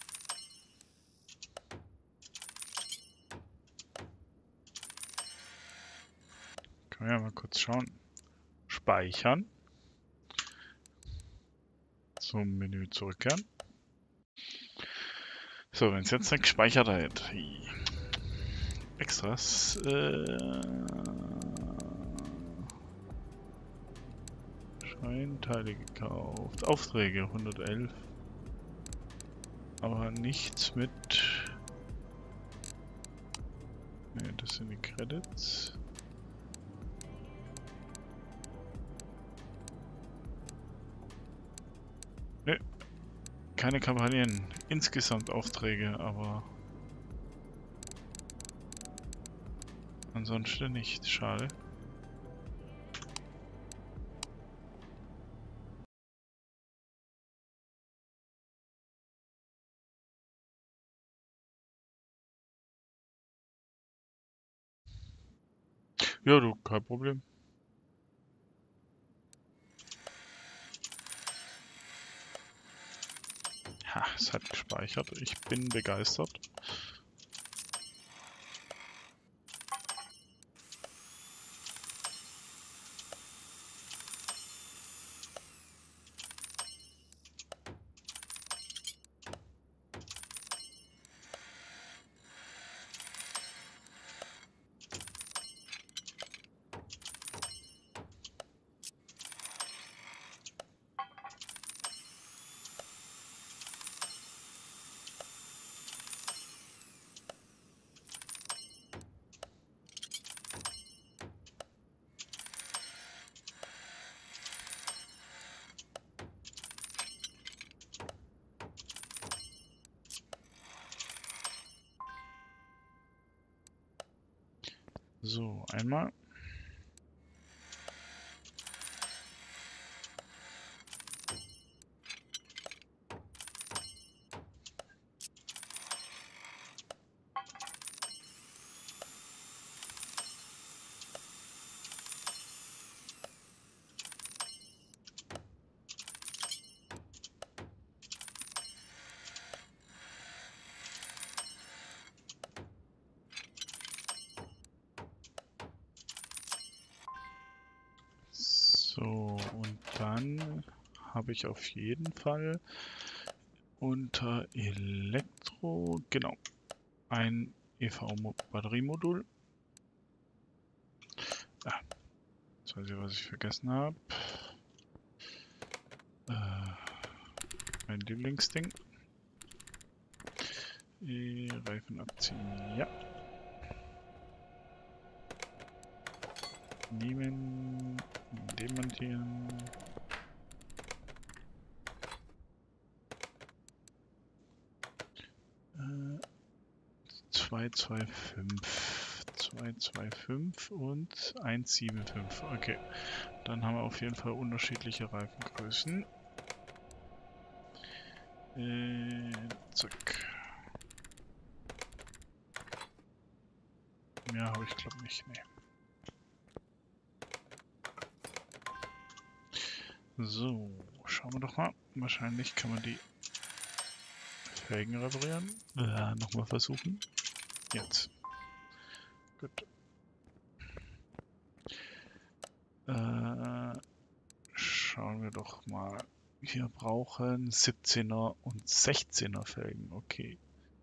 Können wir ja mal kurz schauen. Speichern. Zum Menü zurückkehren. So, wenn es jetzt nicht gespeichert hat. Extras. Äh, Scheinteile gekauft. Aufträge hundertelf. Aber nichts mit. Ne, das sind die Credits. Ne, keine Kampagnen. Insgesamt Aufträge, aber ansonsten nicht. Schade. Ja, du, kein Problem. Ha, es hat gespeichert. Ich bin begeistert. So, einmal. So, und dann habe ich auf jeden Fall unter Elektro, genau, ein E V-Batteriemodul. Ah, jetzt weiß ich, was ich vergessen habe. Äh, mein Lieblingsding. Die Reifen abziehen, ja. Nehmen, demontieren. Äh, zwei zwei fünf. zwei zwei fünf und eins sieben fünf. Okay. Dann haben wir auf jeden Fall unterschiedliche Reifengrößen. Äh, zack. Mehr habe ich glaube nicht, nee. So, schauen wir doch mal. Wahrscheinlich kann man die Felgen reparieren. Äh, nochmal versuchen. Jetzt. Gut. Äh, schauen wir doch mal. Wir brauchen siebzehner und sechzehner Felgen. Okay.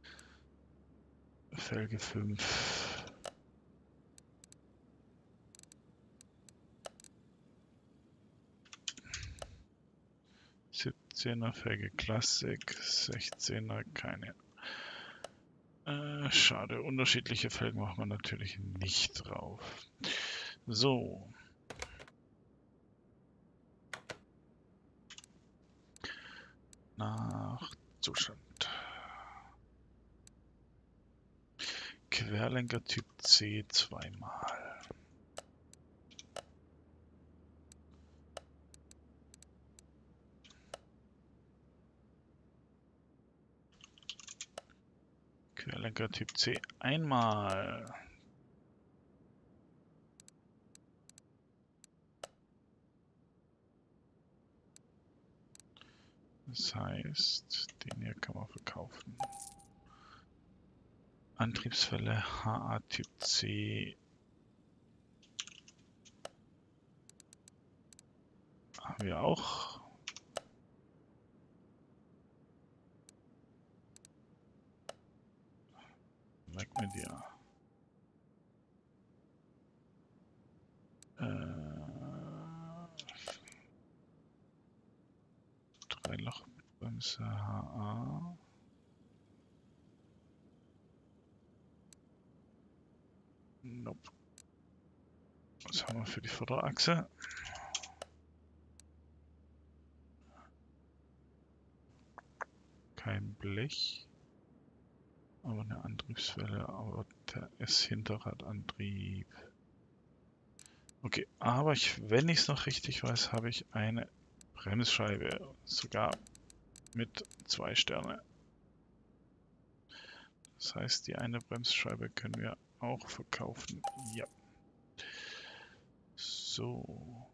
Felge fünf. siebzehner Felge Classic, sechzehner keine. Äh, schade, unterschiedliche Felgen machen wir natürlich nicht drauf. So. Nach Zustand. Querlenker Typ C zweimal. Querlenker Typ C einmal. Das heißt, den hier kann man verkaufen. Antriebswelle H A Typ C. Haben wir auch. Weg mit dir. Äh, Dreilochbremse H A. Nope. Was haben wir für die Vorderachse? Kein Blech. Aber eine Antriebswelle, aber der ist Hinterradantrieb. Okay, aber ich, wenn ich es noch richtig weiß, habe ich eine Bremsscheibe. Sogar mit zwei Sterne. Das heißt, die eine Bremsscheibe können wir auch verkaufen. Ja. So.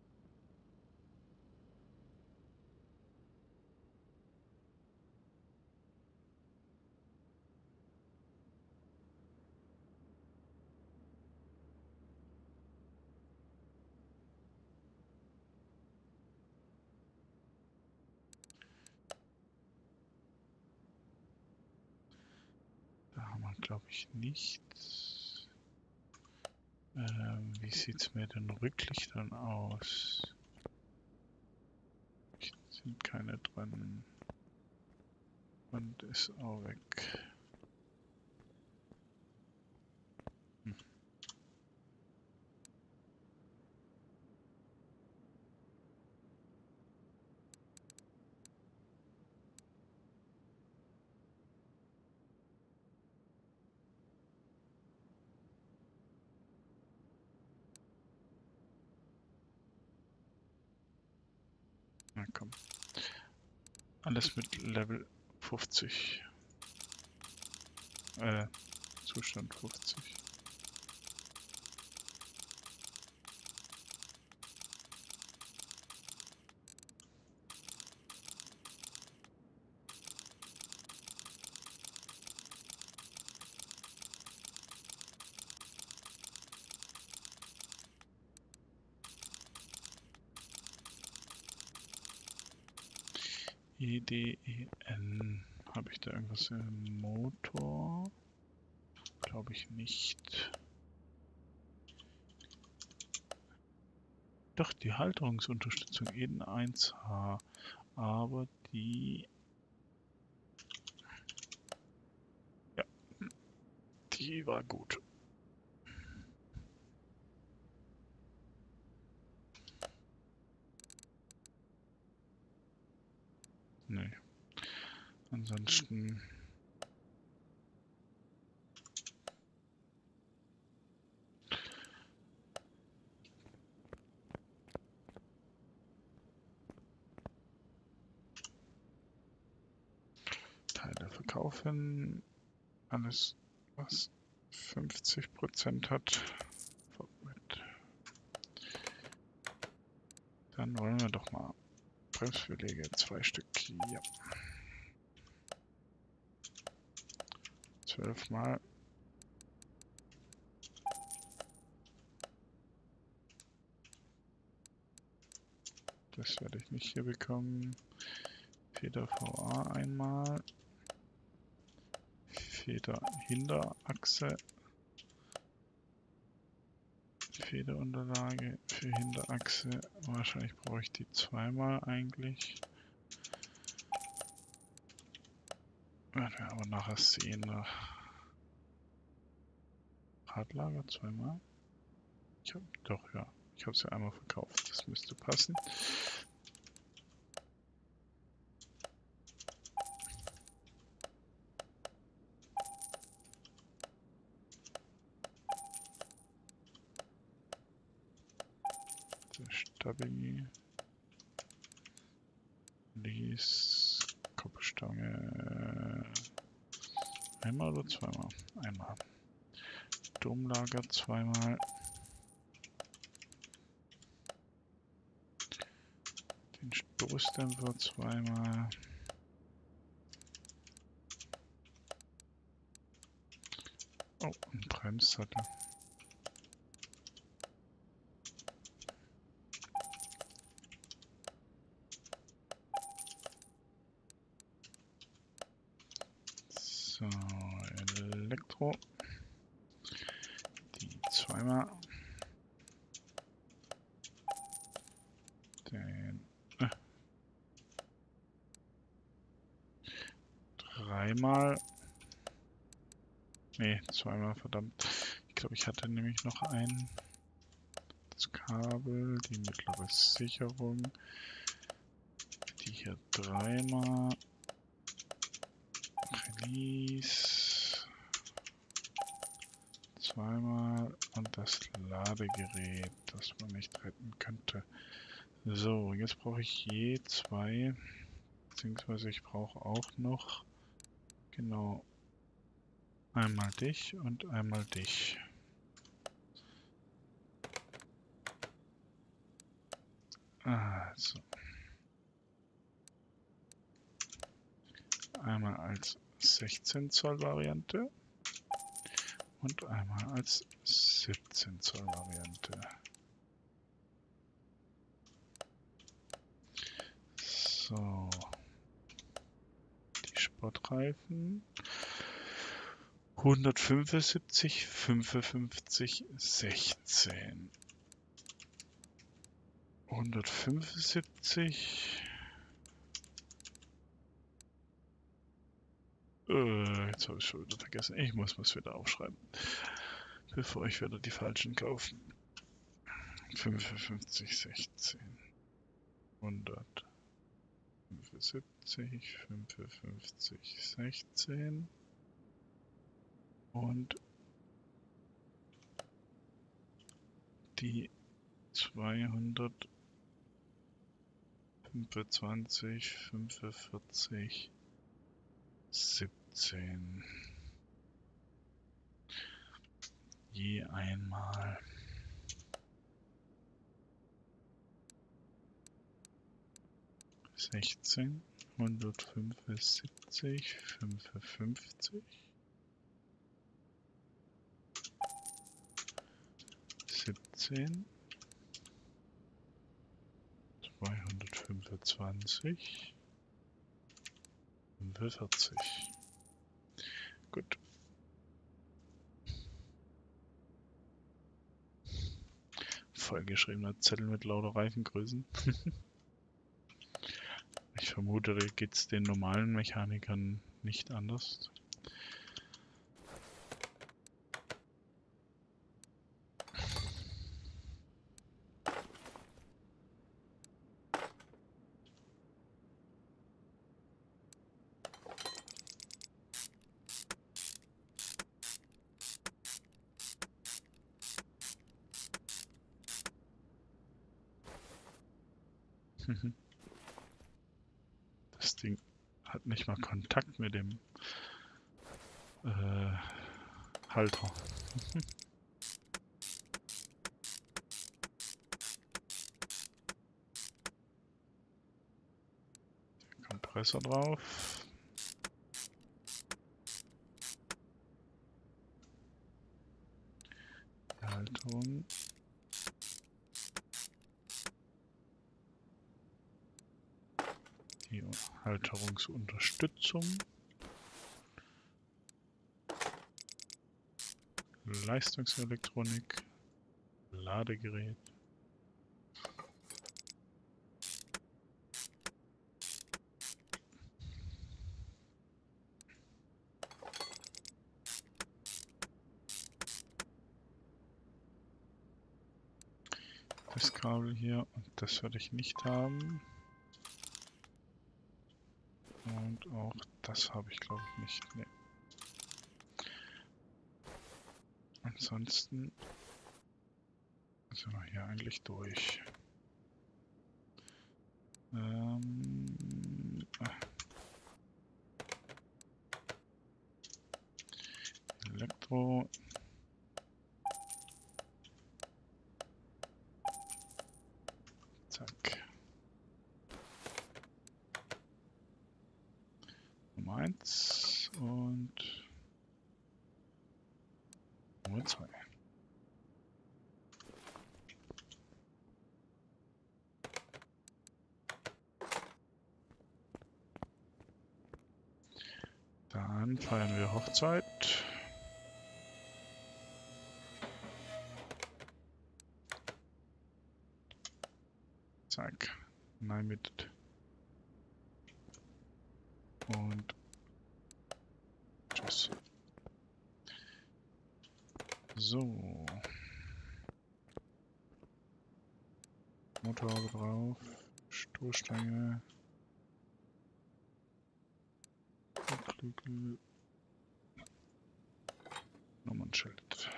Da haben wir, glaube ich, nichts. Ähm, wie sieht es mit den Rücklichtern aus? Sind keine dran. Und ist auch weg. Hm. Na komm. Alles mit Level fünfzig. Äh, Zustand fünfzig. E D E N. Habe ich da irgendwas im Motor? Glaube ich nicht. Doch, die Halterungsunterstützung E D N eins H. Aber die... Ja, die war gut. Nee. Ansonsten... Teile verkaufen. Alles, was fünfzig Prozent hat. Dann wollen wir doch mal Bremsbeläge, zwei Stück. Ja. Zwölf Mal. Das werde ich nicht hier bekommen. Feder V A einmal. Feder Hinterachse. Federunterlage für Hinterachse. Wahrscheinlich brauche ich die zweimal eigentlich. Werden wir aber nachher sehen. Radlager zweimal. Ich habe doch, ja. Ich habe es ja einmal verkauft. Das müsste passen. Stabi. Lies. Koppelstange. Einmal oder zweimal? Einmal. Domlager zweimal. Den Stoßdämpfer zweimal. Oh, ein Bremssattel. So, Elektro. Die zweimal. Den äh, dreimal. Nee, zweimal, verdammt. Ich glaube, ich hatte nämlich noch ein das Kabel, die mittlere Sicherung. Die hier dreimal. Release. Zweimal. Und das Ladegerät, das man nicht retten könnte. So, jetzt brauche ich je zwei. Beziehungsweise ich brauche auch noch. Genau. Einmal dich und einmal dich. Also. Einmal als sechzehn Zoll Variante und einmal als siebzehn Zoll Variante. So. Die Sportreifen. hundertfünfundsiebzig, fünfundfünfzig, sechzehn. hundertfünfundsiebzig. Äh, jetzt habe ich schon wieder vergessen. Ich muss was wieder aufschreiben, bevor ich wieder die falschen kaufe. fünfundfünfzig, sechzehn. hundertfünfundsiebzig, fünfundfünfzig, sechzehn. Und die zweihundertfünfundsiebzig, fünfundzwanzig, fünfundvierzig, siebzehn. Je einmal. sechzehn, hundertfünfundsiebzig, fünfundfünfzig, siebzehn, zweihundertfünfundzwanzig, fünfundvierzig. Gut. Vollgeschriebener Zettel mit lauter Reifengrößen. Ich vermute, da geht es den normalen Mechanikern nicht anders. Das Ding hat nicht mal Kontakt mit dem äh, Halter. Kompressor drauf. Die Halterung. Die Halterungsunterstützung. Leistungselektronik. Ladegerät. Das Kabel hier, und das werde ich nicht haben. Und auch das habe ich, glaube ich, nicht. Nee. Ansonsten sind wir hier eigentlich durch. Ähm, ah. Elektro. Zack. Nummer eins und Nummer zwei. Dann feiern wir Hochzeit. Zack. Nein mit. Und tschüss. So. Motorhaube drauf. Stoßstange. Flügel. Nummernschild.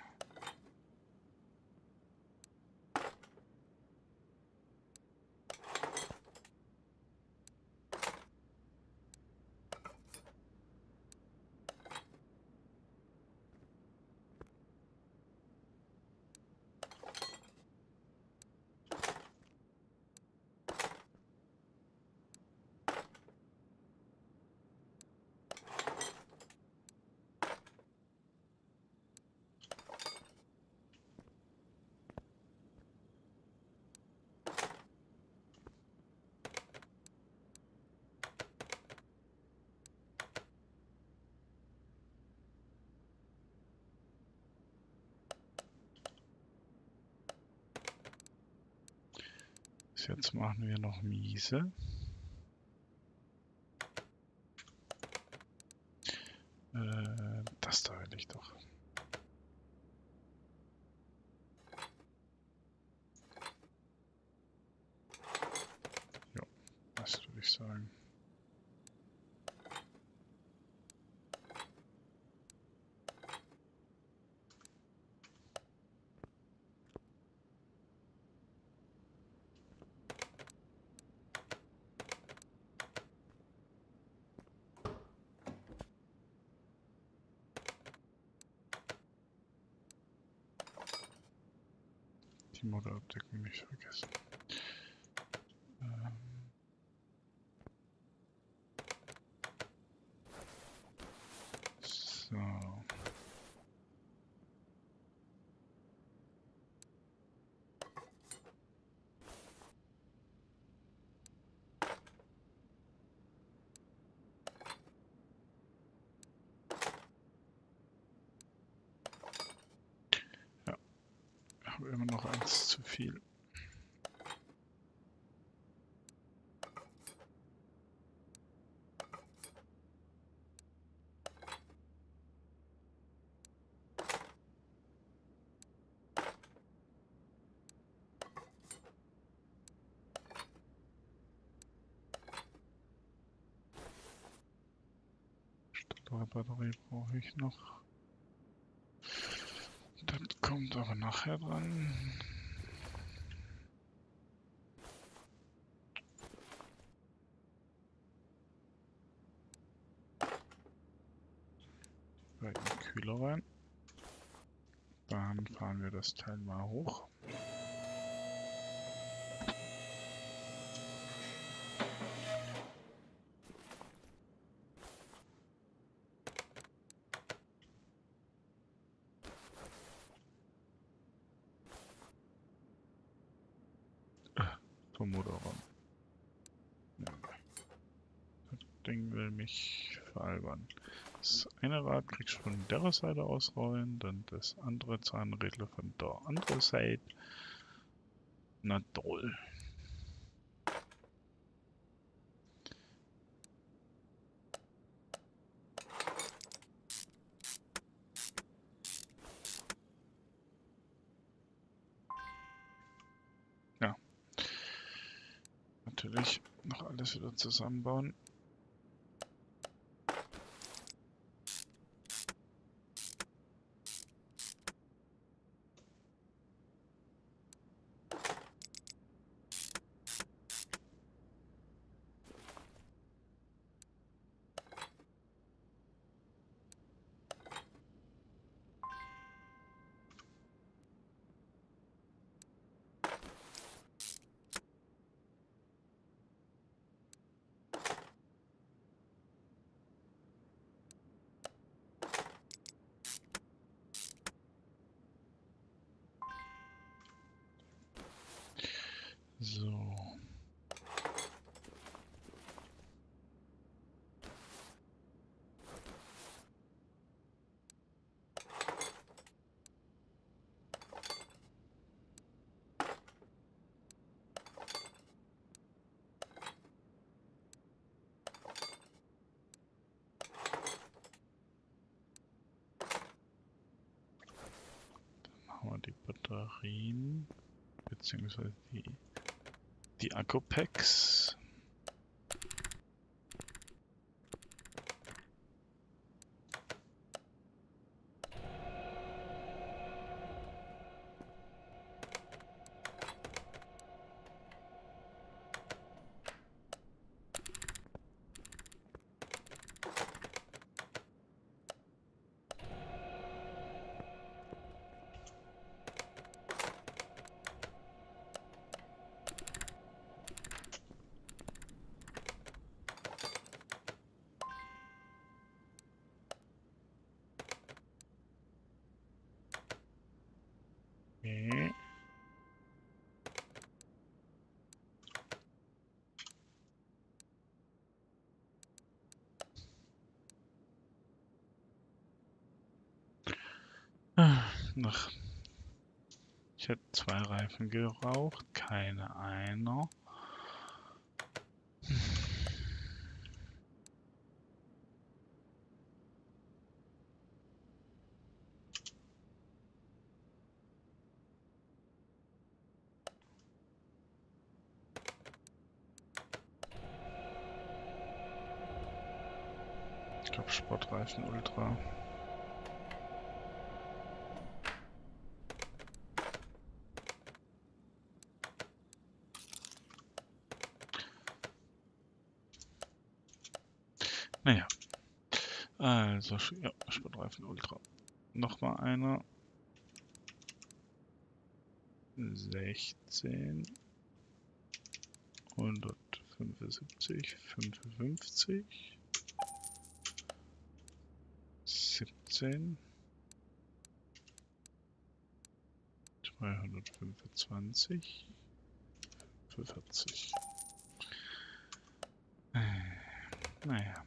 Jetzt machen wir noch Miese. Äh, das da will ich doch. Ja, das würde ich sagen. Die Motorabdeckung nicht vergessen. Ähm so. Ja, ich habe immer noch eins zu viel. Batterie brauche ich noch. Das kommt aber nachher dran. Bei den Kühler rein. Dann fahren wir das Teil mal hoch. Vom Motorraum. Ja. Das Ding will mich veralbern. Das eine Rad kriegst du von der Seite ausrollen, dann das andere Zahnrädler von der anderen Seite. Na toll. Ja. Natürlich noch alles wieder zusammenbauen. So. Haben wir die Batterien, beziehungsweise die, die Akku-Packs. Okay. Ah, noch. Ich hätte zwei Reifen geraucht, keine einer. Ich glaube Sportreifen Ultra. Naja. Also, ja, Sportreifen Ultra. Nochmal einer. sechzehn, hundertfünfundsiebzig, fünfundfünfzig, siebzehn, zweihundertfünfundzwanzig, fünfundvierzig. Äh, naja.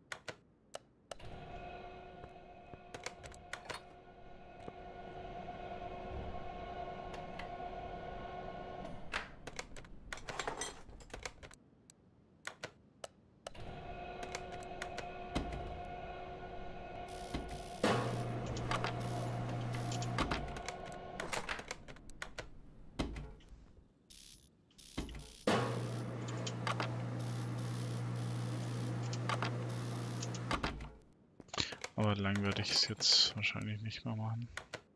Aber lang werde ich es jetzt wahrscheinlich nicht mehr machen.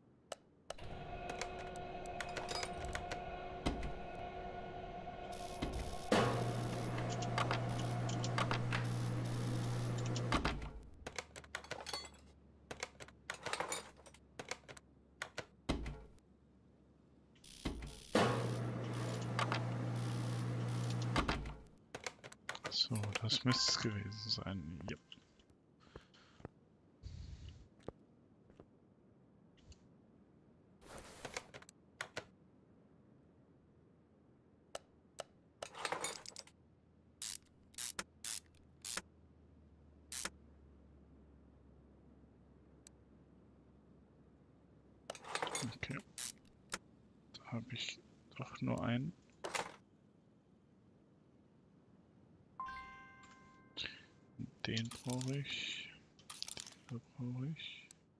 So, das müsste es gewesen sein. Ja. Okay. Da habe ich doch nur einen. Den brauche ich. Den brauche ich.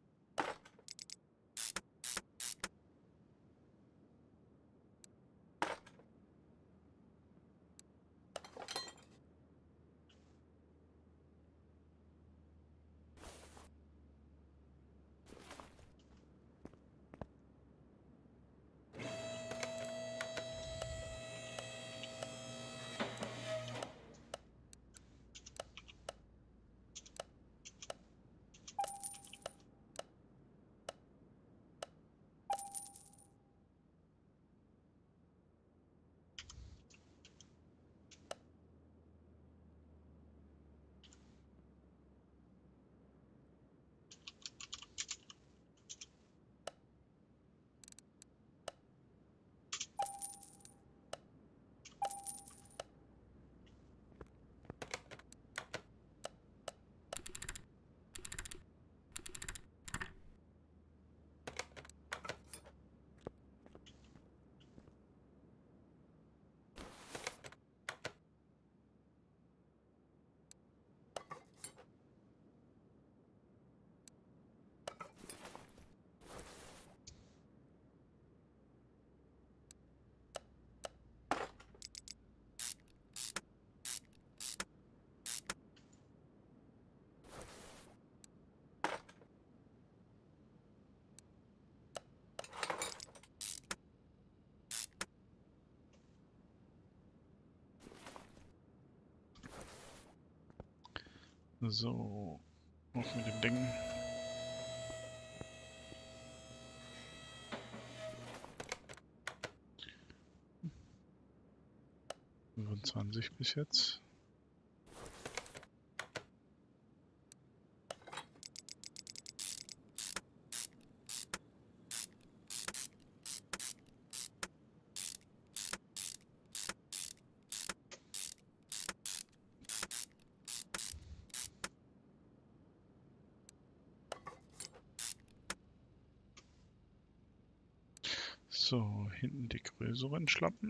So, auf mit dem Ding. fünfundzwanzig bis jetzt. So, hinten die größeren Schlappen.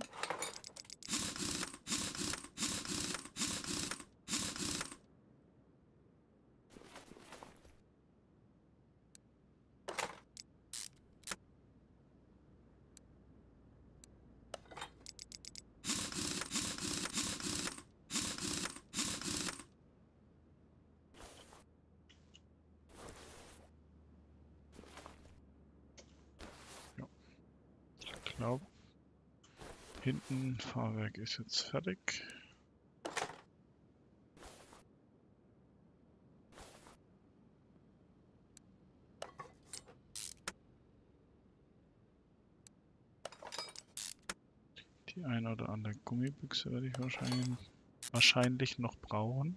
Ja. Ich glaube, hinten Fahrwerk ist jetzt fertig. Die eine oder andere Gummibüchse werde ich wahrscheinlich, wahrscheinlich noch brauchen.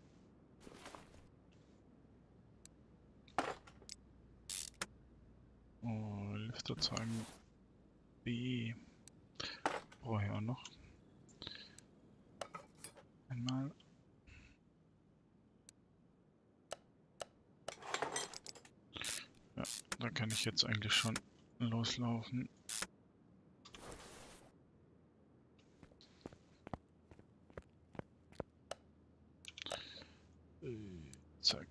Oh, Lüfterzeugen B brauche ich auch noch. Einmal. Ja, da kann ich jetzt eigentlich schon loslaufen. Zack.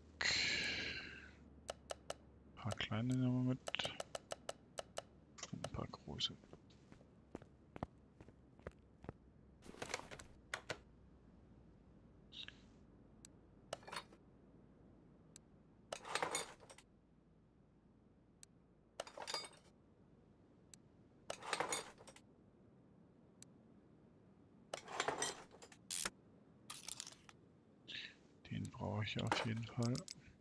Ein paar kleine nehmen wir mit. Und ein paar große. Den brauche ich auf jeden Fall.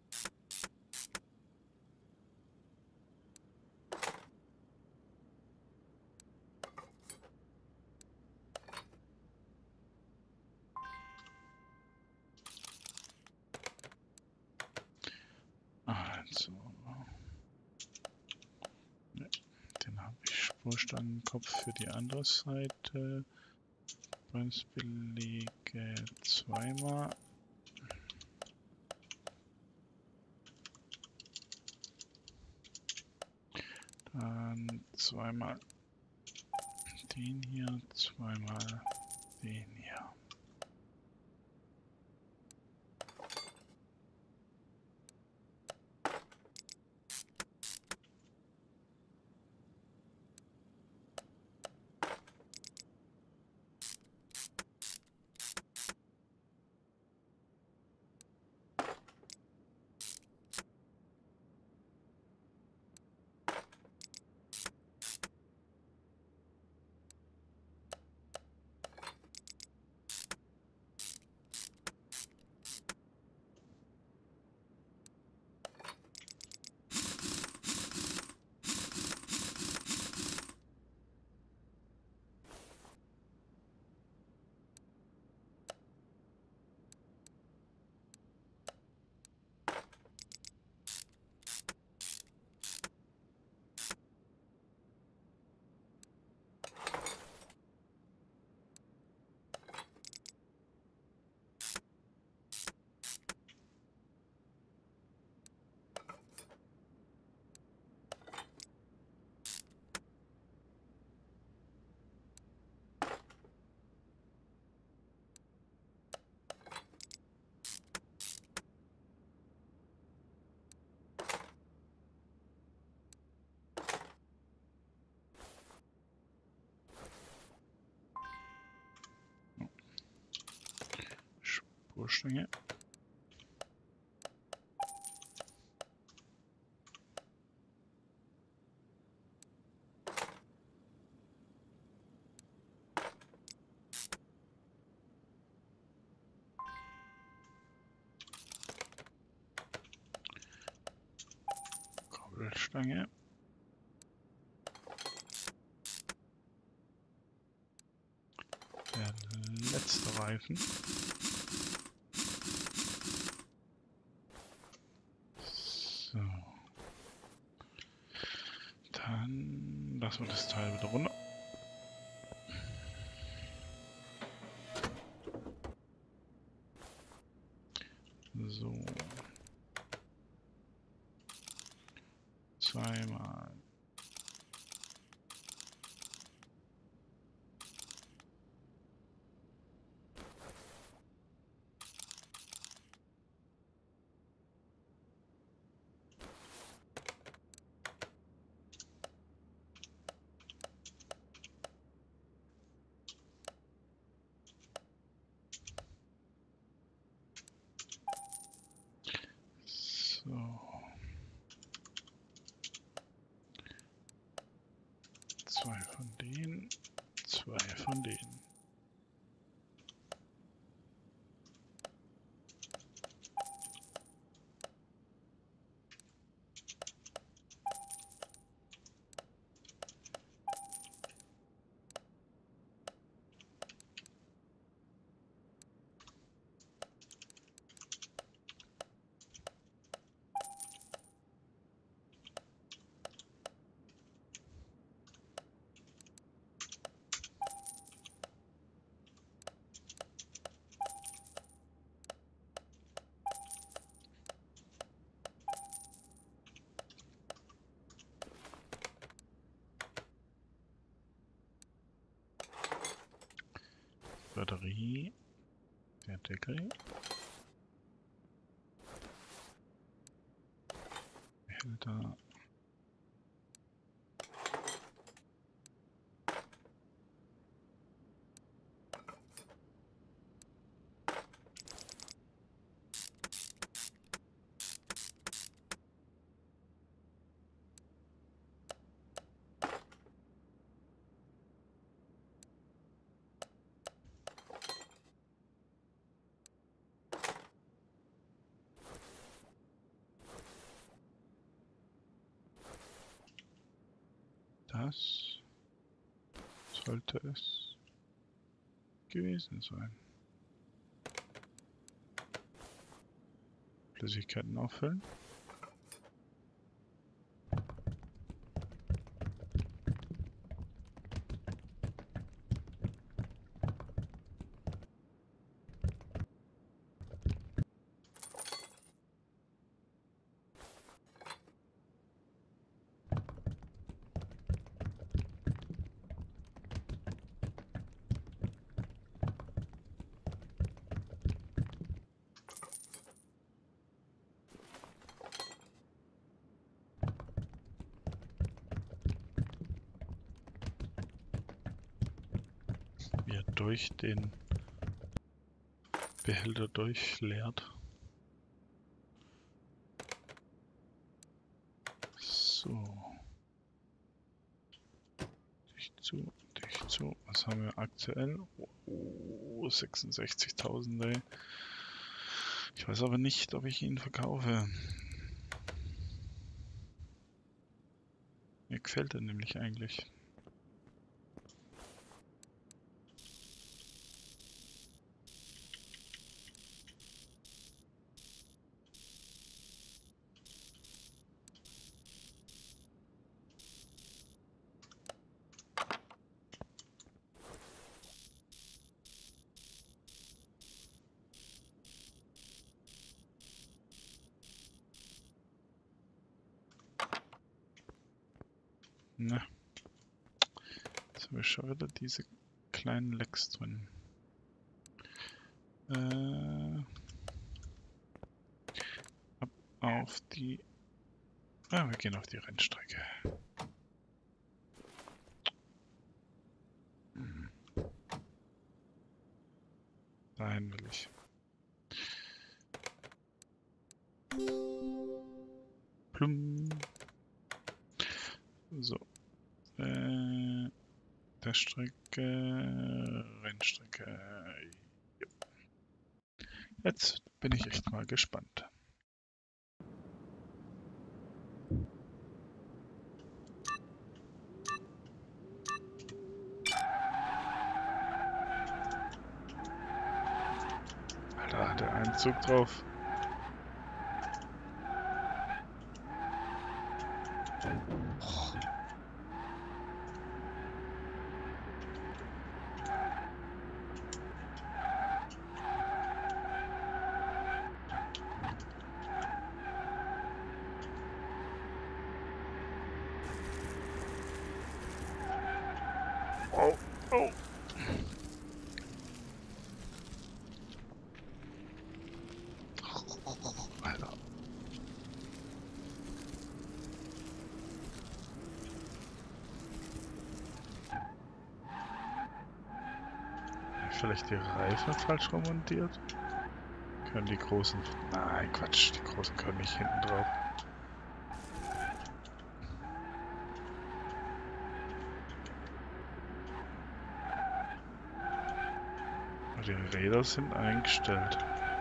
Also. Ne, den habe ich. Spurstangenkopf für die andere Seite. Bremsbeläge zweimal. Dann zweimal den hier, zweimal den hier. Spurstange. Kabelstange. Der letzte Reifen. So. Dann lassen wir das Teil wieder runter. So. Zweimal. So. Zwei von denen, zwei von denen. Batterie, der Deckel, Behälter, das sollte es gewesen sein. Flüssigkeiten auffüllen. Wie er durch den Behälter durchleert. So. Dicht zu, dicht zu. Was haben wir aktuell? Oh, sechsundsechzigtausend, ey. Ich weiß aber nicht, ob ich ihn verkaufe. Mir gefällt er nämlich eigentlich. Na, jetzt haben wir schon wieder diese kleinen Lecks drin. Äh, ab auf die... Ah, wir gehen auf die Rennstrecke. Hm. Dahin will ich. Plum. So. Äh, der Strecke, Rennstrecke. Ja. Jetzt bin ich echt mal gespannt. Da hat er einen Zug drauf. Oh, oh. Alter. Vielleicht die Reifen falsch remontiert? Können die großen... Nein, Quatsch, die großen können nicht hinten drauf. Die Räder sind eingestellt.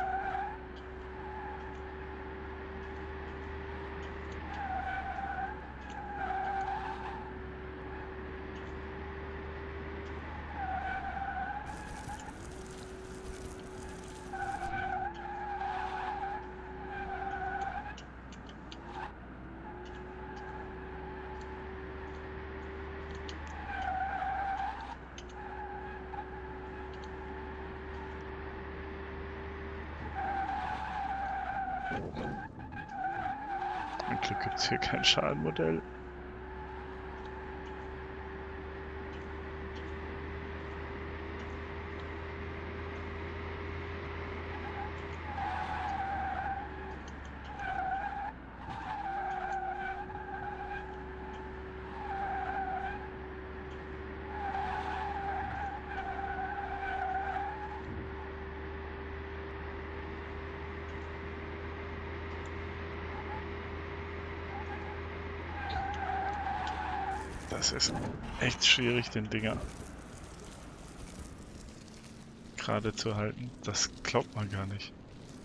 Zum Glück gibt es hier kein Schadenmodell. Das ist echt schwierig, den Dinger gerade zu halten. Das glaubt man gar nicht.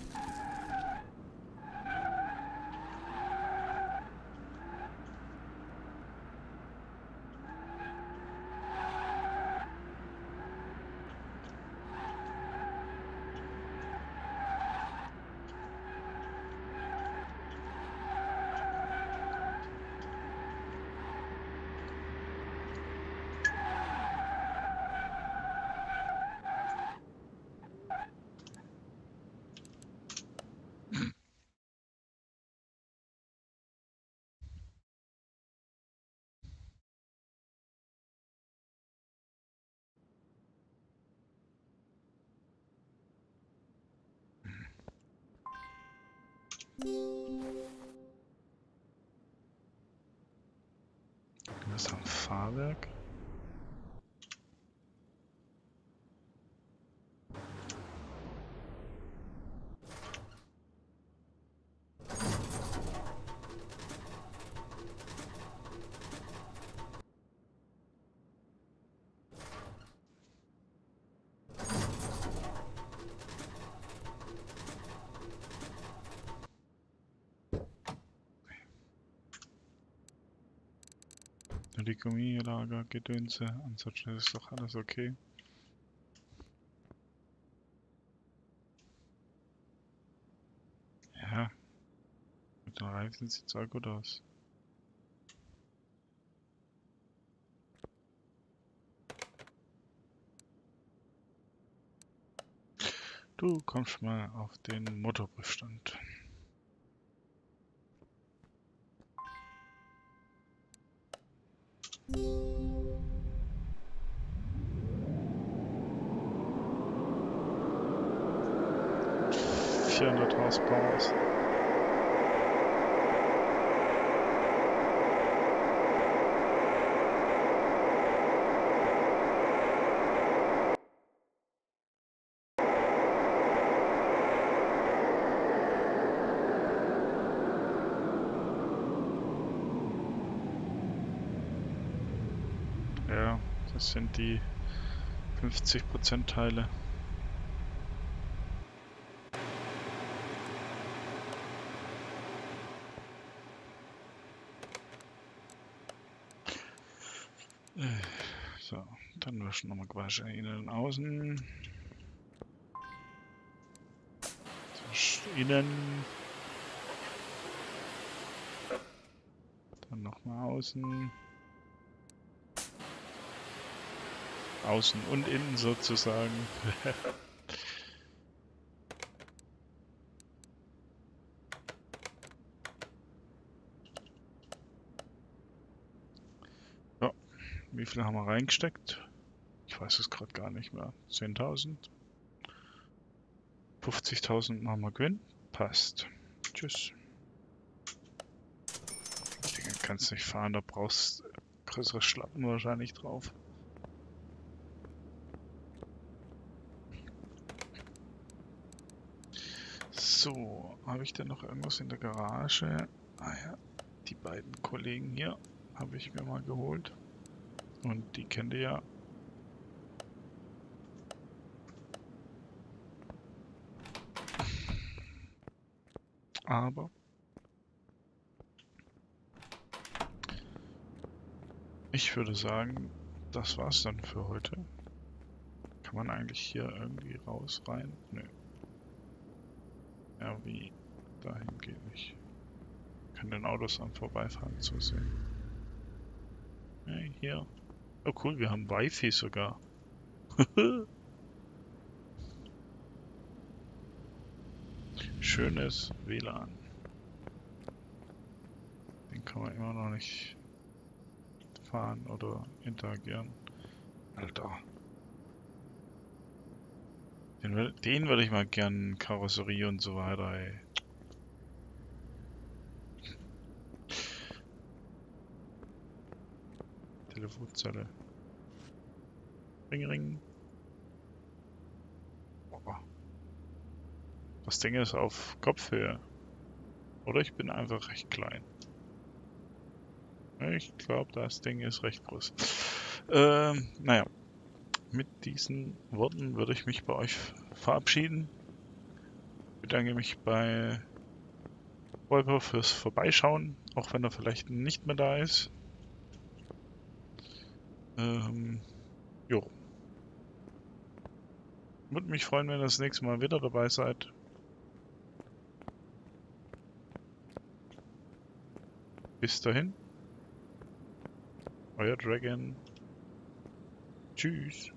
Das ist ein Fahrwerk. Die Gummilager, Gedönse, ansonsten ist doch alles okay. Ja, mit den Reifen sieht es auch gut aus. Du kommst mal auf den Motorprüfstand. vierhundert Horsepower. Ja, das sind die fünfzig Prozent Teile. So, dann waschen wir mal quasi innen und außen. Innen. Dann nochmal außen. Außen und innen sozusagen. Ja, wie viel haben wir reingesteckt? Ich weiß es gerade gar nicht mehr. zehntausend? fünfzigtausend machen wir Gewinn. Passt. Tschüss. Digga, kannst nicht fahren, da brauchst größere Schlappen wahrscheinlich drauf. So, habe ich denn noch irgendwas in der Garage? Ah ja, die beiden Kollegen hier habe ich mir mal geholt. Und die kennt ihr ja. Aber ich würde sagen, das war's dann für heute. Kann man eigentlich hier irgendwie raus, rein? Nö. Ja, wie? Dahin geht nicht. Ich kann den Autos am Vorbeifahren zusehen. Hey, hier. Oh cool, wir haben Wi-Fi sogar. Schönes W L A N. Den kann man immer noch nicht fahren oder interagieren. Alter. Den, den würde ich mal gern Karosserie und so weiter, ey. Telefonzelle. Ring, ring. Oh. Das Ding ist auf Kopfhöhe. Oder ich bin einfach recht klein. Ich glaube, das Ding ist recht groß. Ähm, naja, mit diesen Worten würde ich mich bei euch verabschieden. Ich bedanke mich bei Volker fürs Vorbeischauen, auch wenn er vielleicht nicht mehr da ist. Ähm, jo. Würde mich freuen, wenn ihr das nächste Mal wieder dabei seid. Bis dahin. Euer Dragon. Tschüss.